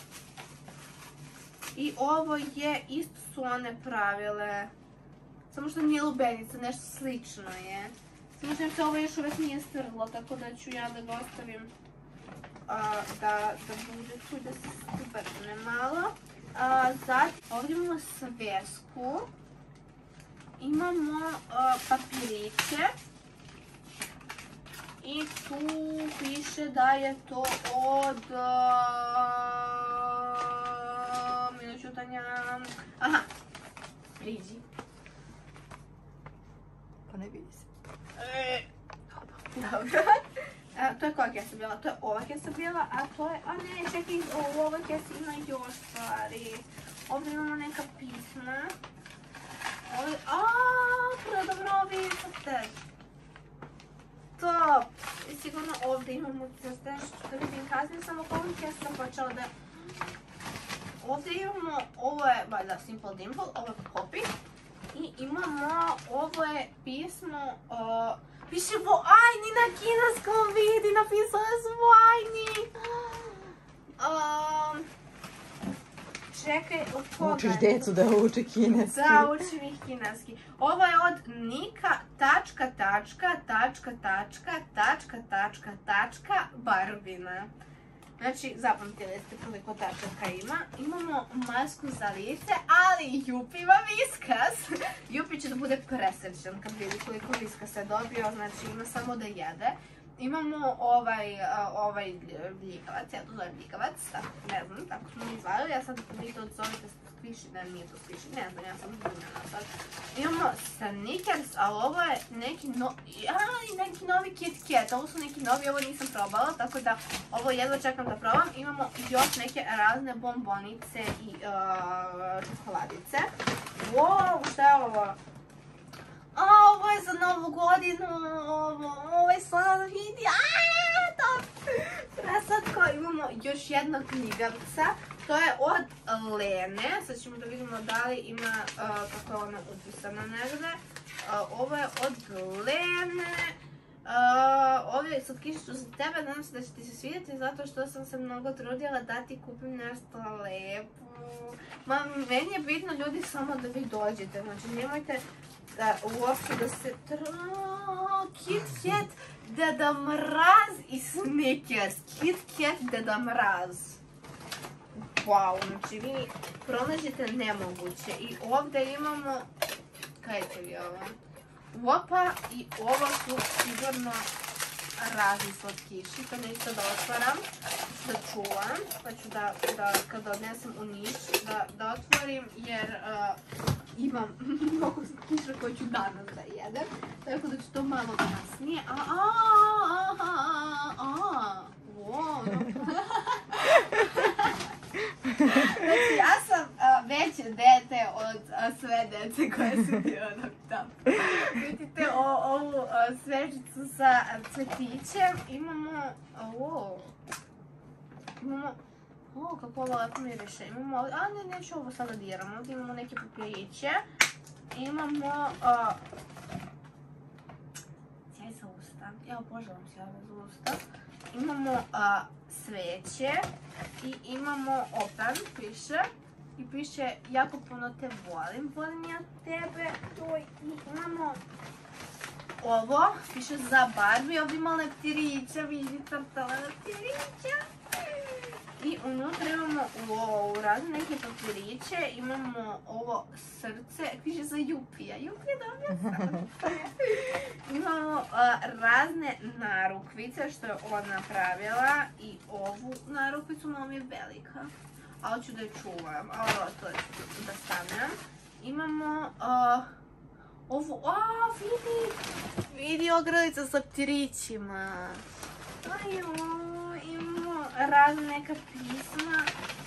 I ovo je, isto su one pravile. Samo što nije lubenica, nešto slično je. Samo što se ovo još uvijek nije strlo, tako da ću ja da ga ostavim a, da, da bude tu, da se strne malo. A, zatim, ovdje imamo svesku. Imamo a, papiriće. I tu piše da je to od... Minuću Tanja... Aha, priđi. Pa ne vidi se. E, dobro. A, to je koja kesa bila? To je ova kesa bila, a to je... A ne, čekaj, u ovoj kesi ima još stvari. Ovdje imamo neka pisma. Ovdje... Aaaa, predobrovi crtež. Top! I sigurno ovdje imamo crtež, što vidim kasnije, samo ovom kesu sam počela da... Ovdje imamo, ovo je, valjda, Simple Dimple, ovo je Poppy. I imamo, ovo je pismo uh, Piše Vojni na kineskom, vidi, napisale su Vojni. Um, čekaj, od koga? Učiš decu da uči kineski. Da, učim ih kineski. Ovo je od Nika, tačka, tačka, tačka, tačka, tačka, tačka, tačka, Barbina. Znači, zapamtili ste koliko tačaka ima. Imamo masku za lice, ali Jupi ima viskas. Jupi će da bude presrećan kad vidi koliko viskasa je dobio, znači ima samo da jede. Imamo ovaj, ovaj bljikavac, ja to zovem bljikavac, tako, ne znam, tako smo mi zvali, ja sad vi to zovete skviši, ne, nije to skviši, ne znam, ja sam zbunjena sad. Imamo Snickers, ali ovo je neki novi, aj, neki novi Kit Kat, ovo su neki novi, ovo nisam probala, tako da ovo jedva čekam da probam. Imamo još neke razne bombonice i uh, čokoladice. Wow, šta je ovo? A, ovo je za novu godinu, ovo, ovo je sad vidi, aaa, top, preslatko. Imamo još jednog knjigavca, to je od Lene, sad ćemo da vidimo da li ima, uh, kako je ona upisana negde. Uh, ovo je od Lene, uh, ove slatkiše su za tebe, nadam se da će ti se svidjeti zato što sam se mnogo trudila da ti kupim nešto lepo. Ma, meni je bitno ljudi samo da vi dođete, znači nemojte da uopšte da se tra... Kit Kat, Deda Mraz i Snickers. Kit Kat, Deda Mraz. Wow, znači vi pronađete nemoguće. I ovdje imamo, kajte vi ovo? Opa, i ovo su sigurno razni slatkiši. To neću da otvaram, da čuvam. Pa ću da, da kada odnesem u Niš, da, da otvorim jer uh, imam mnogo slatkiša koje ću danas da jedem. Tako da ću to malo kasnije. A, a, a, a, a, wow. Znači, ja sam a, veće dete od a, sve dece koje su bio tamo. Vidite o, ovu a, svečicu sa a, cvetićem. Imamo, ovo, imamo, o, kako ovo lepo miriše. Imamo, a ne, neću ovo sada diram. Ovdje imamo neke papiriće. Imamo, a, sjaj za usta. Ja obožavam sjaj za usta. Imamo a, sveće i imamo open, piše. I piše jako puno te volim, volim ja tebe. Oj, i imamo ovo, piše za Barbie, ovdje ima leptirića, vidi crtala leptirića. I unutra imamo wow, razne neke papiriće, imamo ovo srce, piše za Jupija, Jupija dobio srce. Imamo uh, razne narukvice što je ona napravila i ovu narukvicu malo je velika, ali ću da je čuvam, a ovo to ću da stavljam. Imamo uh, ovu, a vidi, vidi ogrlica sa ptirićima. Ajoj, imamo razne neka pisma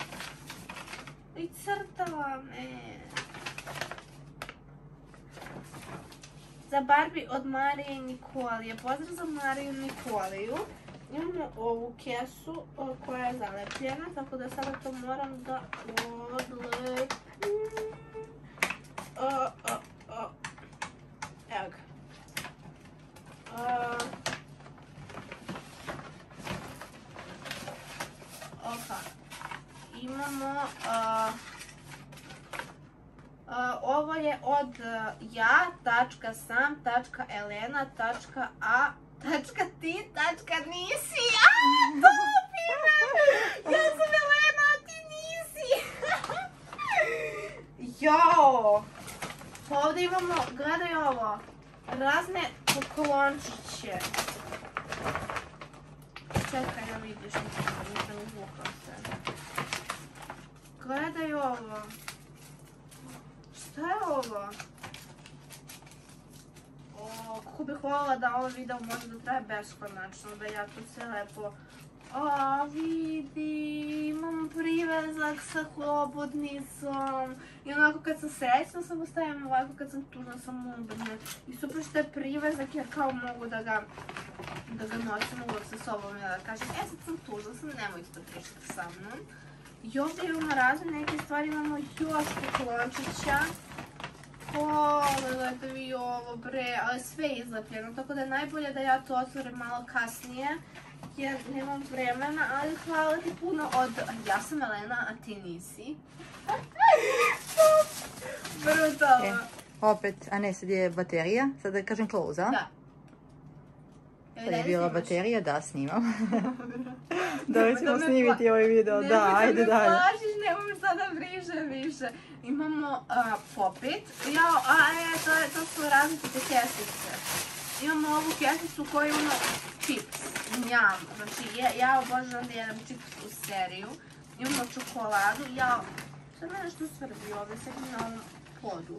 i crtala me. Za Barbie od Marije i Nikolije. Pozdrav za Mariju i Nikoliju. Imamo ovu kesu koja je zalepljena, tako da sada to moram da odlepim. Evo ga. Opa. Imamo... Uh, ovo je od uh, ja, tačka sam, tačka Elena, tačka a, tačka ti, tačka nisi. Aaa, top ime! Ja sam Elena, a ti nisi. Jao! Ovdje imamo, gledaj ovo, razne poklončiće. Čekaj da vidiš, nisam izvukla se. Gledaj ovo. Šta je ovo? O, kako bih voljela da ovo video može da traje beskonačno, da ja to sve lepo... A, vidi, imam privezak sa hobotnicom. I onako kad sam srećna sam ostavim ovako, kad sam tužna sam umrne. I super što je privezak jer kao mogu da ga, da ga nosim uvijek sa sobom i da kažem, e sad sam tužna, sam nemojte da pričate sa mnom. I ovdje imamo razne neke stvari, imamo još poklončića. Pogledajte vi ovo bre, ali sve je izlepljeno, tako da je najbolje da ja to otvorim malo kasnije, jer nemam vremena, ali hvala ti puno od... Ja sam Elena, a ti nisi. Brutalno. Opet, a ne, sad je baterija, sad da kažem close, a? Da. Sad je bila baterija, da, snimam. Da ćemo snimiti ovaj video, da, ajde dalje. Nemoj da me plašiš, nemoj sada briše više. Imamo popit, jao, a e, to su različite kesice. Imamo ovu kesicu koju imamo čips, njam, znači ja obožavam da jedem čips u seriju. Imamo čokoladu, jao, sad me nešto svrbi ovdje, sad mi na ovom podu.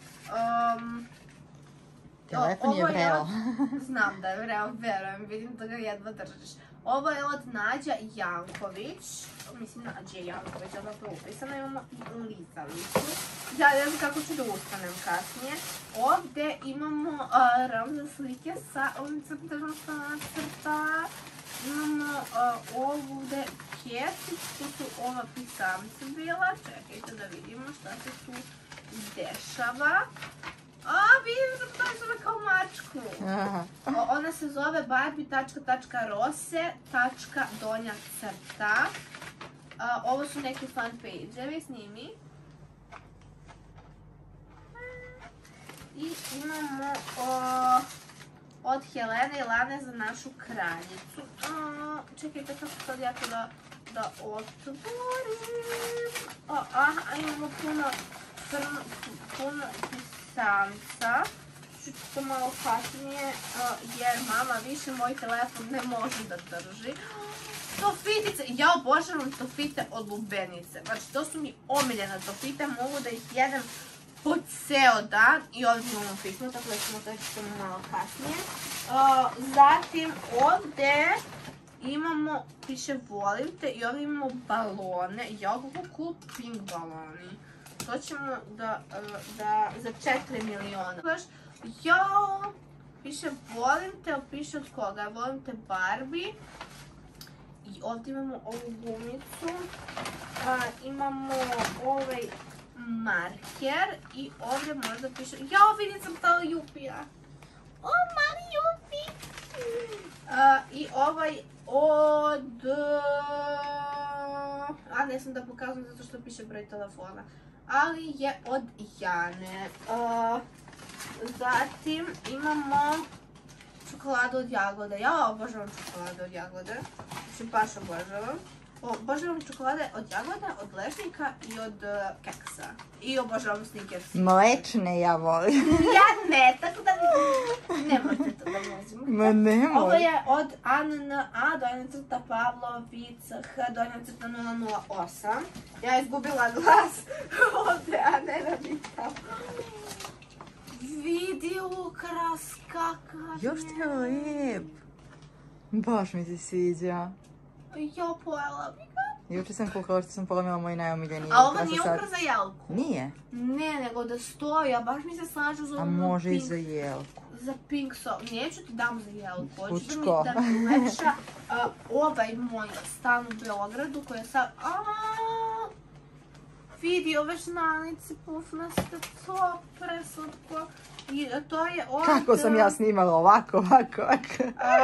Telefon je vreo. Znam da je vreo, verujem, vidim da ga jedva držiš. Ovo je od Nađa Janković, mislim Nađa Janković, ono to upisano, imamo i lizalicu. Ja ne znam kako ću da ustanem kasnije. Ovdje imamo ramze slike sa ovim crtežom što nacrta. Imamo ovdje kesicu, tu su ova pisamca bila, čekajte da vidimo šta se tu dešava. A, vidim da potačala kao mačku. Ona se zove barbie.rose.donja crta. Ovo su neki fan page-evi, snimi. I imamo od Helene i Lane za našu kraljicu. Čekajte kako sad ja to da otvorim. Aha, imamo puno puno pisamca. Ću to malo kasnije jer mama više moj telefon ne može da drži. Tofitice, ja obožavam tofite od lubenice. Znači to su mi omiljene tofite, mogu da ih jedem po ceo dan i ovdje imamo pismo, tako da ćemo to ćemo malo kasnije. Zatim ovdje imamo, piše volim te i ovdje imamo balone. Jao, kako cool pink baloni. To ćemo da, za četiri miliona. Jao, piše volim te, piše od koga? Volim te Barbie. I ovdje imamo ovu gumicu. Imamo ovaj marker i ovdje možda piše... Jao, vidim sam stala Jupija. O, mali Jupi! I ovaj od... A, ne sam da pokazujem zato što piše broj telefona. Ali je od Jane. Zatim imamo čokoladu od jagode. Ja obožavam čokoladu od jagode. Znači baš obožavam. Obožavam čokolade od jagode, od ležnjaka i od keksa. I obožavam Snickers. Mlečne ja volim. Ja ne, tako da nemojte to da mozimo. Ma nemoj. Ovo je od A N A, donja crta Pavlovica, H, donja crta nula nula osam. Ja izgubila glas ovdje, a ne nabitam. Vidi ukras kakav je. Još ti je lijep. Baš mi se sviđa. Ja pojela bi ga. Juče sam kuhala što sam polomila moj najomiljeniji. A ovo nije ukras za jelku? Nije. Ne, nego da stoji, a baš mi se slažu za ovo pink. A može i za jelku. Za pink so. Neću ti dam za jelku. Kučko. Da mi lepša ovaj moj stan u Beogradu koji je sad... Vidi ove žnalice pufnaste, to preslatko. I to je od... Kako sam ja snimala ovako, ovako, ovako.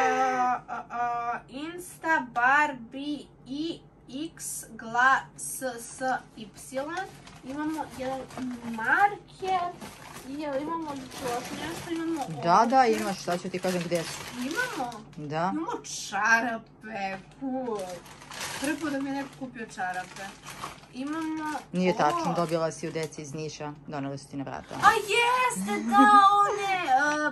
Insta Barbie i X Gla S S Y. Imamo jedan marker. I imamo još nešto, imamo ovdje. Da, da, imaš, šta ću ti kažem gdje su. Imamo? Da. Imamo čarape, cool. Prvi put da mi je neko kupio čarape. Imamo... Nije tačno, dobila si u deci iz Niša, doneli su ti na vrata. A jeste, da, one...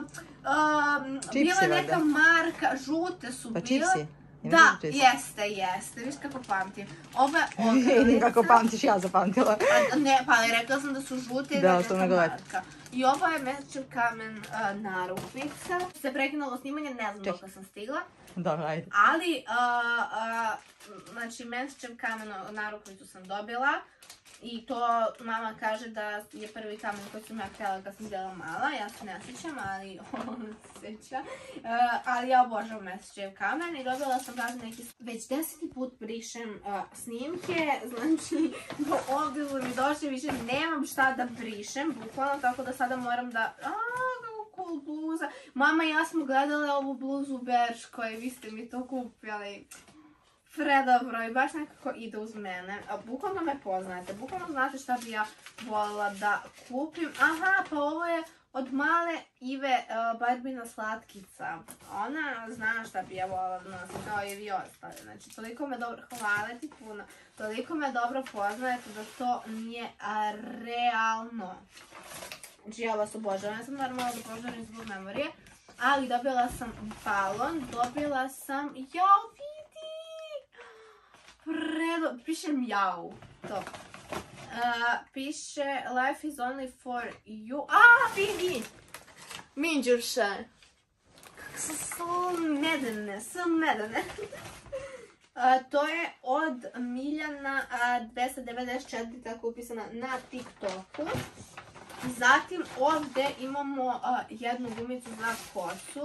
Bila neka marka, žute su bile. Pa čipsi? Da, jeste, jeste. Viš kako pamtim. Ovo je ogrlica. Kako pamtiš, ja zapamtila. Ne, pa rekla sam da su žute i da je neka marka. I ovo je Mesečev kamen narukvica. Se prekinulo snimanje, ne znam dok sam stigla. Dobro, ajde. Ali, znači, Mesečev kamen narukvicu sam dobila. I to mama kaže da je prvi kamen koji sam ja htjela kad sam bila mala. Ja se ne sjećam, ali ona se sjeća. Uh, ali ja obožavam Mesečev kamen i dobila sam razne neki... Već deseti put brišem uh, snimke, znači ovdje su mi došli, više nemam šta da brišem, bukvalno, tako da sada moram da... Aaaa, kako cool bluza. Mama i ja smo gledale ovu bluzu u Berškoj, vi ste mi to kupili. Predobro i baš nekako ide uz mene. A bukvalno me poznajete, bukvalno znate šta bi ja voljela da kupim. Aha, pa ovo je od male Ive uh, Barbina slatkica. Ona zna šta bi ja voljela da nosim, kao i vi ostali. Znači, toliko me dobro, hvala ti puno, toliko me dobro poznajete da to nije a, realno. Znači, ja vas obožavam, ja sam normalno da požarim zbog memorije. Ali dobila sam balon, dobila sam, jao, vidi! Predo... Piše mjau, to. Uh, piše life is only for you. A, vidi! Minđuše. Kako su smedene, smedene. Uh, to je od Miljana uh, dvesta devedeset četiri, tako upisana na TikToku. Zatim ovdje imamo uh, jednu gumicu za kosu.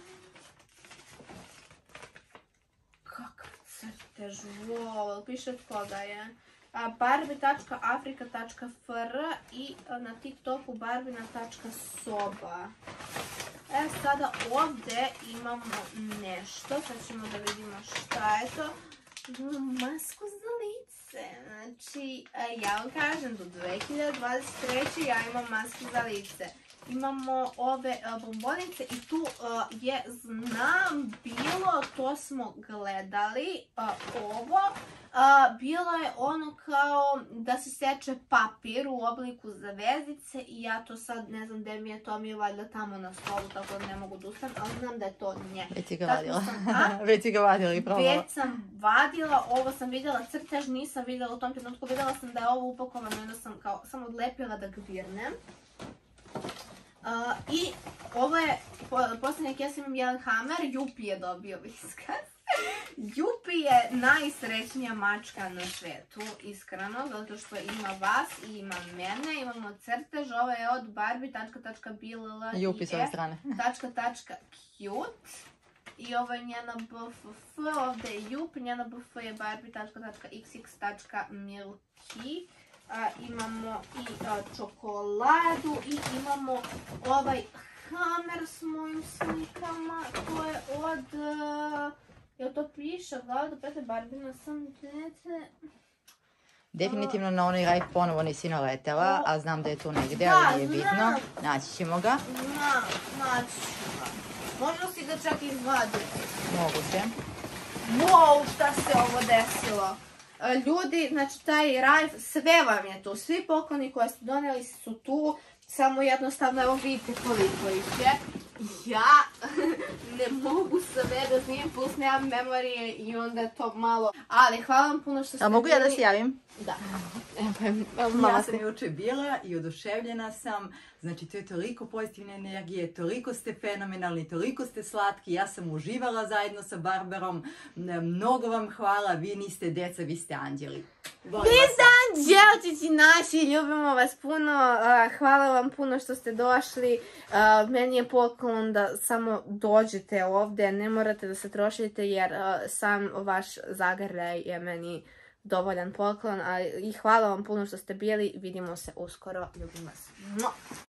Kakav crtež, wow, piše od koga je. Uh, barbie tačka afrika tačka f r i uh, na TikToku barbina tačka soba. E, sada ovdje imamo nešto, sad ćemo da vidimo šta je to. Imamo masku za lice, znači ja vam kažem do dve hiljade dvadeset treće ja imam masku za lice. Imamo ove uh, bombonice i tu uh, je znam bilo, to smo gledali, uh, ovo. Uh, bilo je ono kao da se seče papir u obliku zvezdice i ja to sad ne znam gdje mi je, to mi je valjda tamo na stolu, tako da ne mogu da ustanem, ali znam da je to nje. Već si ga vadila. Već si ga vadila i probala. Već sam vadila, ovo sam vidjela crtež, nisam vidjela u tom trenutku, vidjela sam da je ovo upakovano i onda sam kao samo odlepila da ga virnem. Uh, I ovo je posljednjak, ja sam imam jedan Hammer, Jupi je dobio Viskas. Jupi je najsrećnija mačka na svetu, iskreno, zato što ima vas i ima mene. Imamo crtež, ovo je od barbie tačka bill Jupi s ove strane. .cute. I ovo je njena B F F, ovdje je Jup, njena B F F je barbie tačka x x tačka milky. Uh, imamo i uh, čokoladu i imamo ovaj Hammer s mojim slikama, to je od... Uh, jel to piše? Glava do pete Barbina sam dete... Definitivno na onoj raj ponovo nisi naletela, a znam da je tu negdje, ali nije bitno. Naći ćemo ga. Znam, naći ćemo ga. Možda si ga čak izvaditi. Moguće. Wow, šta se ovo desilo? Ljudi, znači taj rajf, sve vam je tu, svi pokloni koje ste donijeli su tu, samo jednostavno, evo vidite koliko ih je. Ja ne mogu sve da snijem, plus nemam memorije i onda je to malo, ali hvala vam puno što ste... A mogu ja da se javim? Da. Ja sam jučer bila i oduševljena sam, znači to je toliko pozitivne energije, toliko ste fenomenalni, toliko ste slatki, ja sam uživala zajedno sa Barbarom, mnogo vam hvala, vi niste deca, vi ste anđeli. Vi ste anđelčići naši, ljubimo vas puno, hvala vam puno što ste došli, meni je poklon da samo dođete ovdje, ne morate da se trošite jer sam vaš zagrljaj je meni dovoljan poklon, i hvala vam puno što ste bili, vidimo se uskoro, ljubim vas.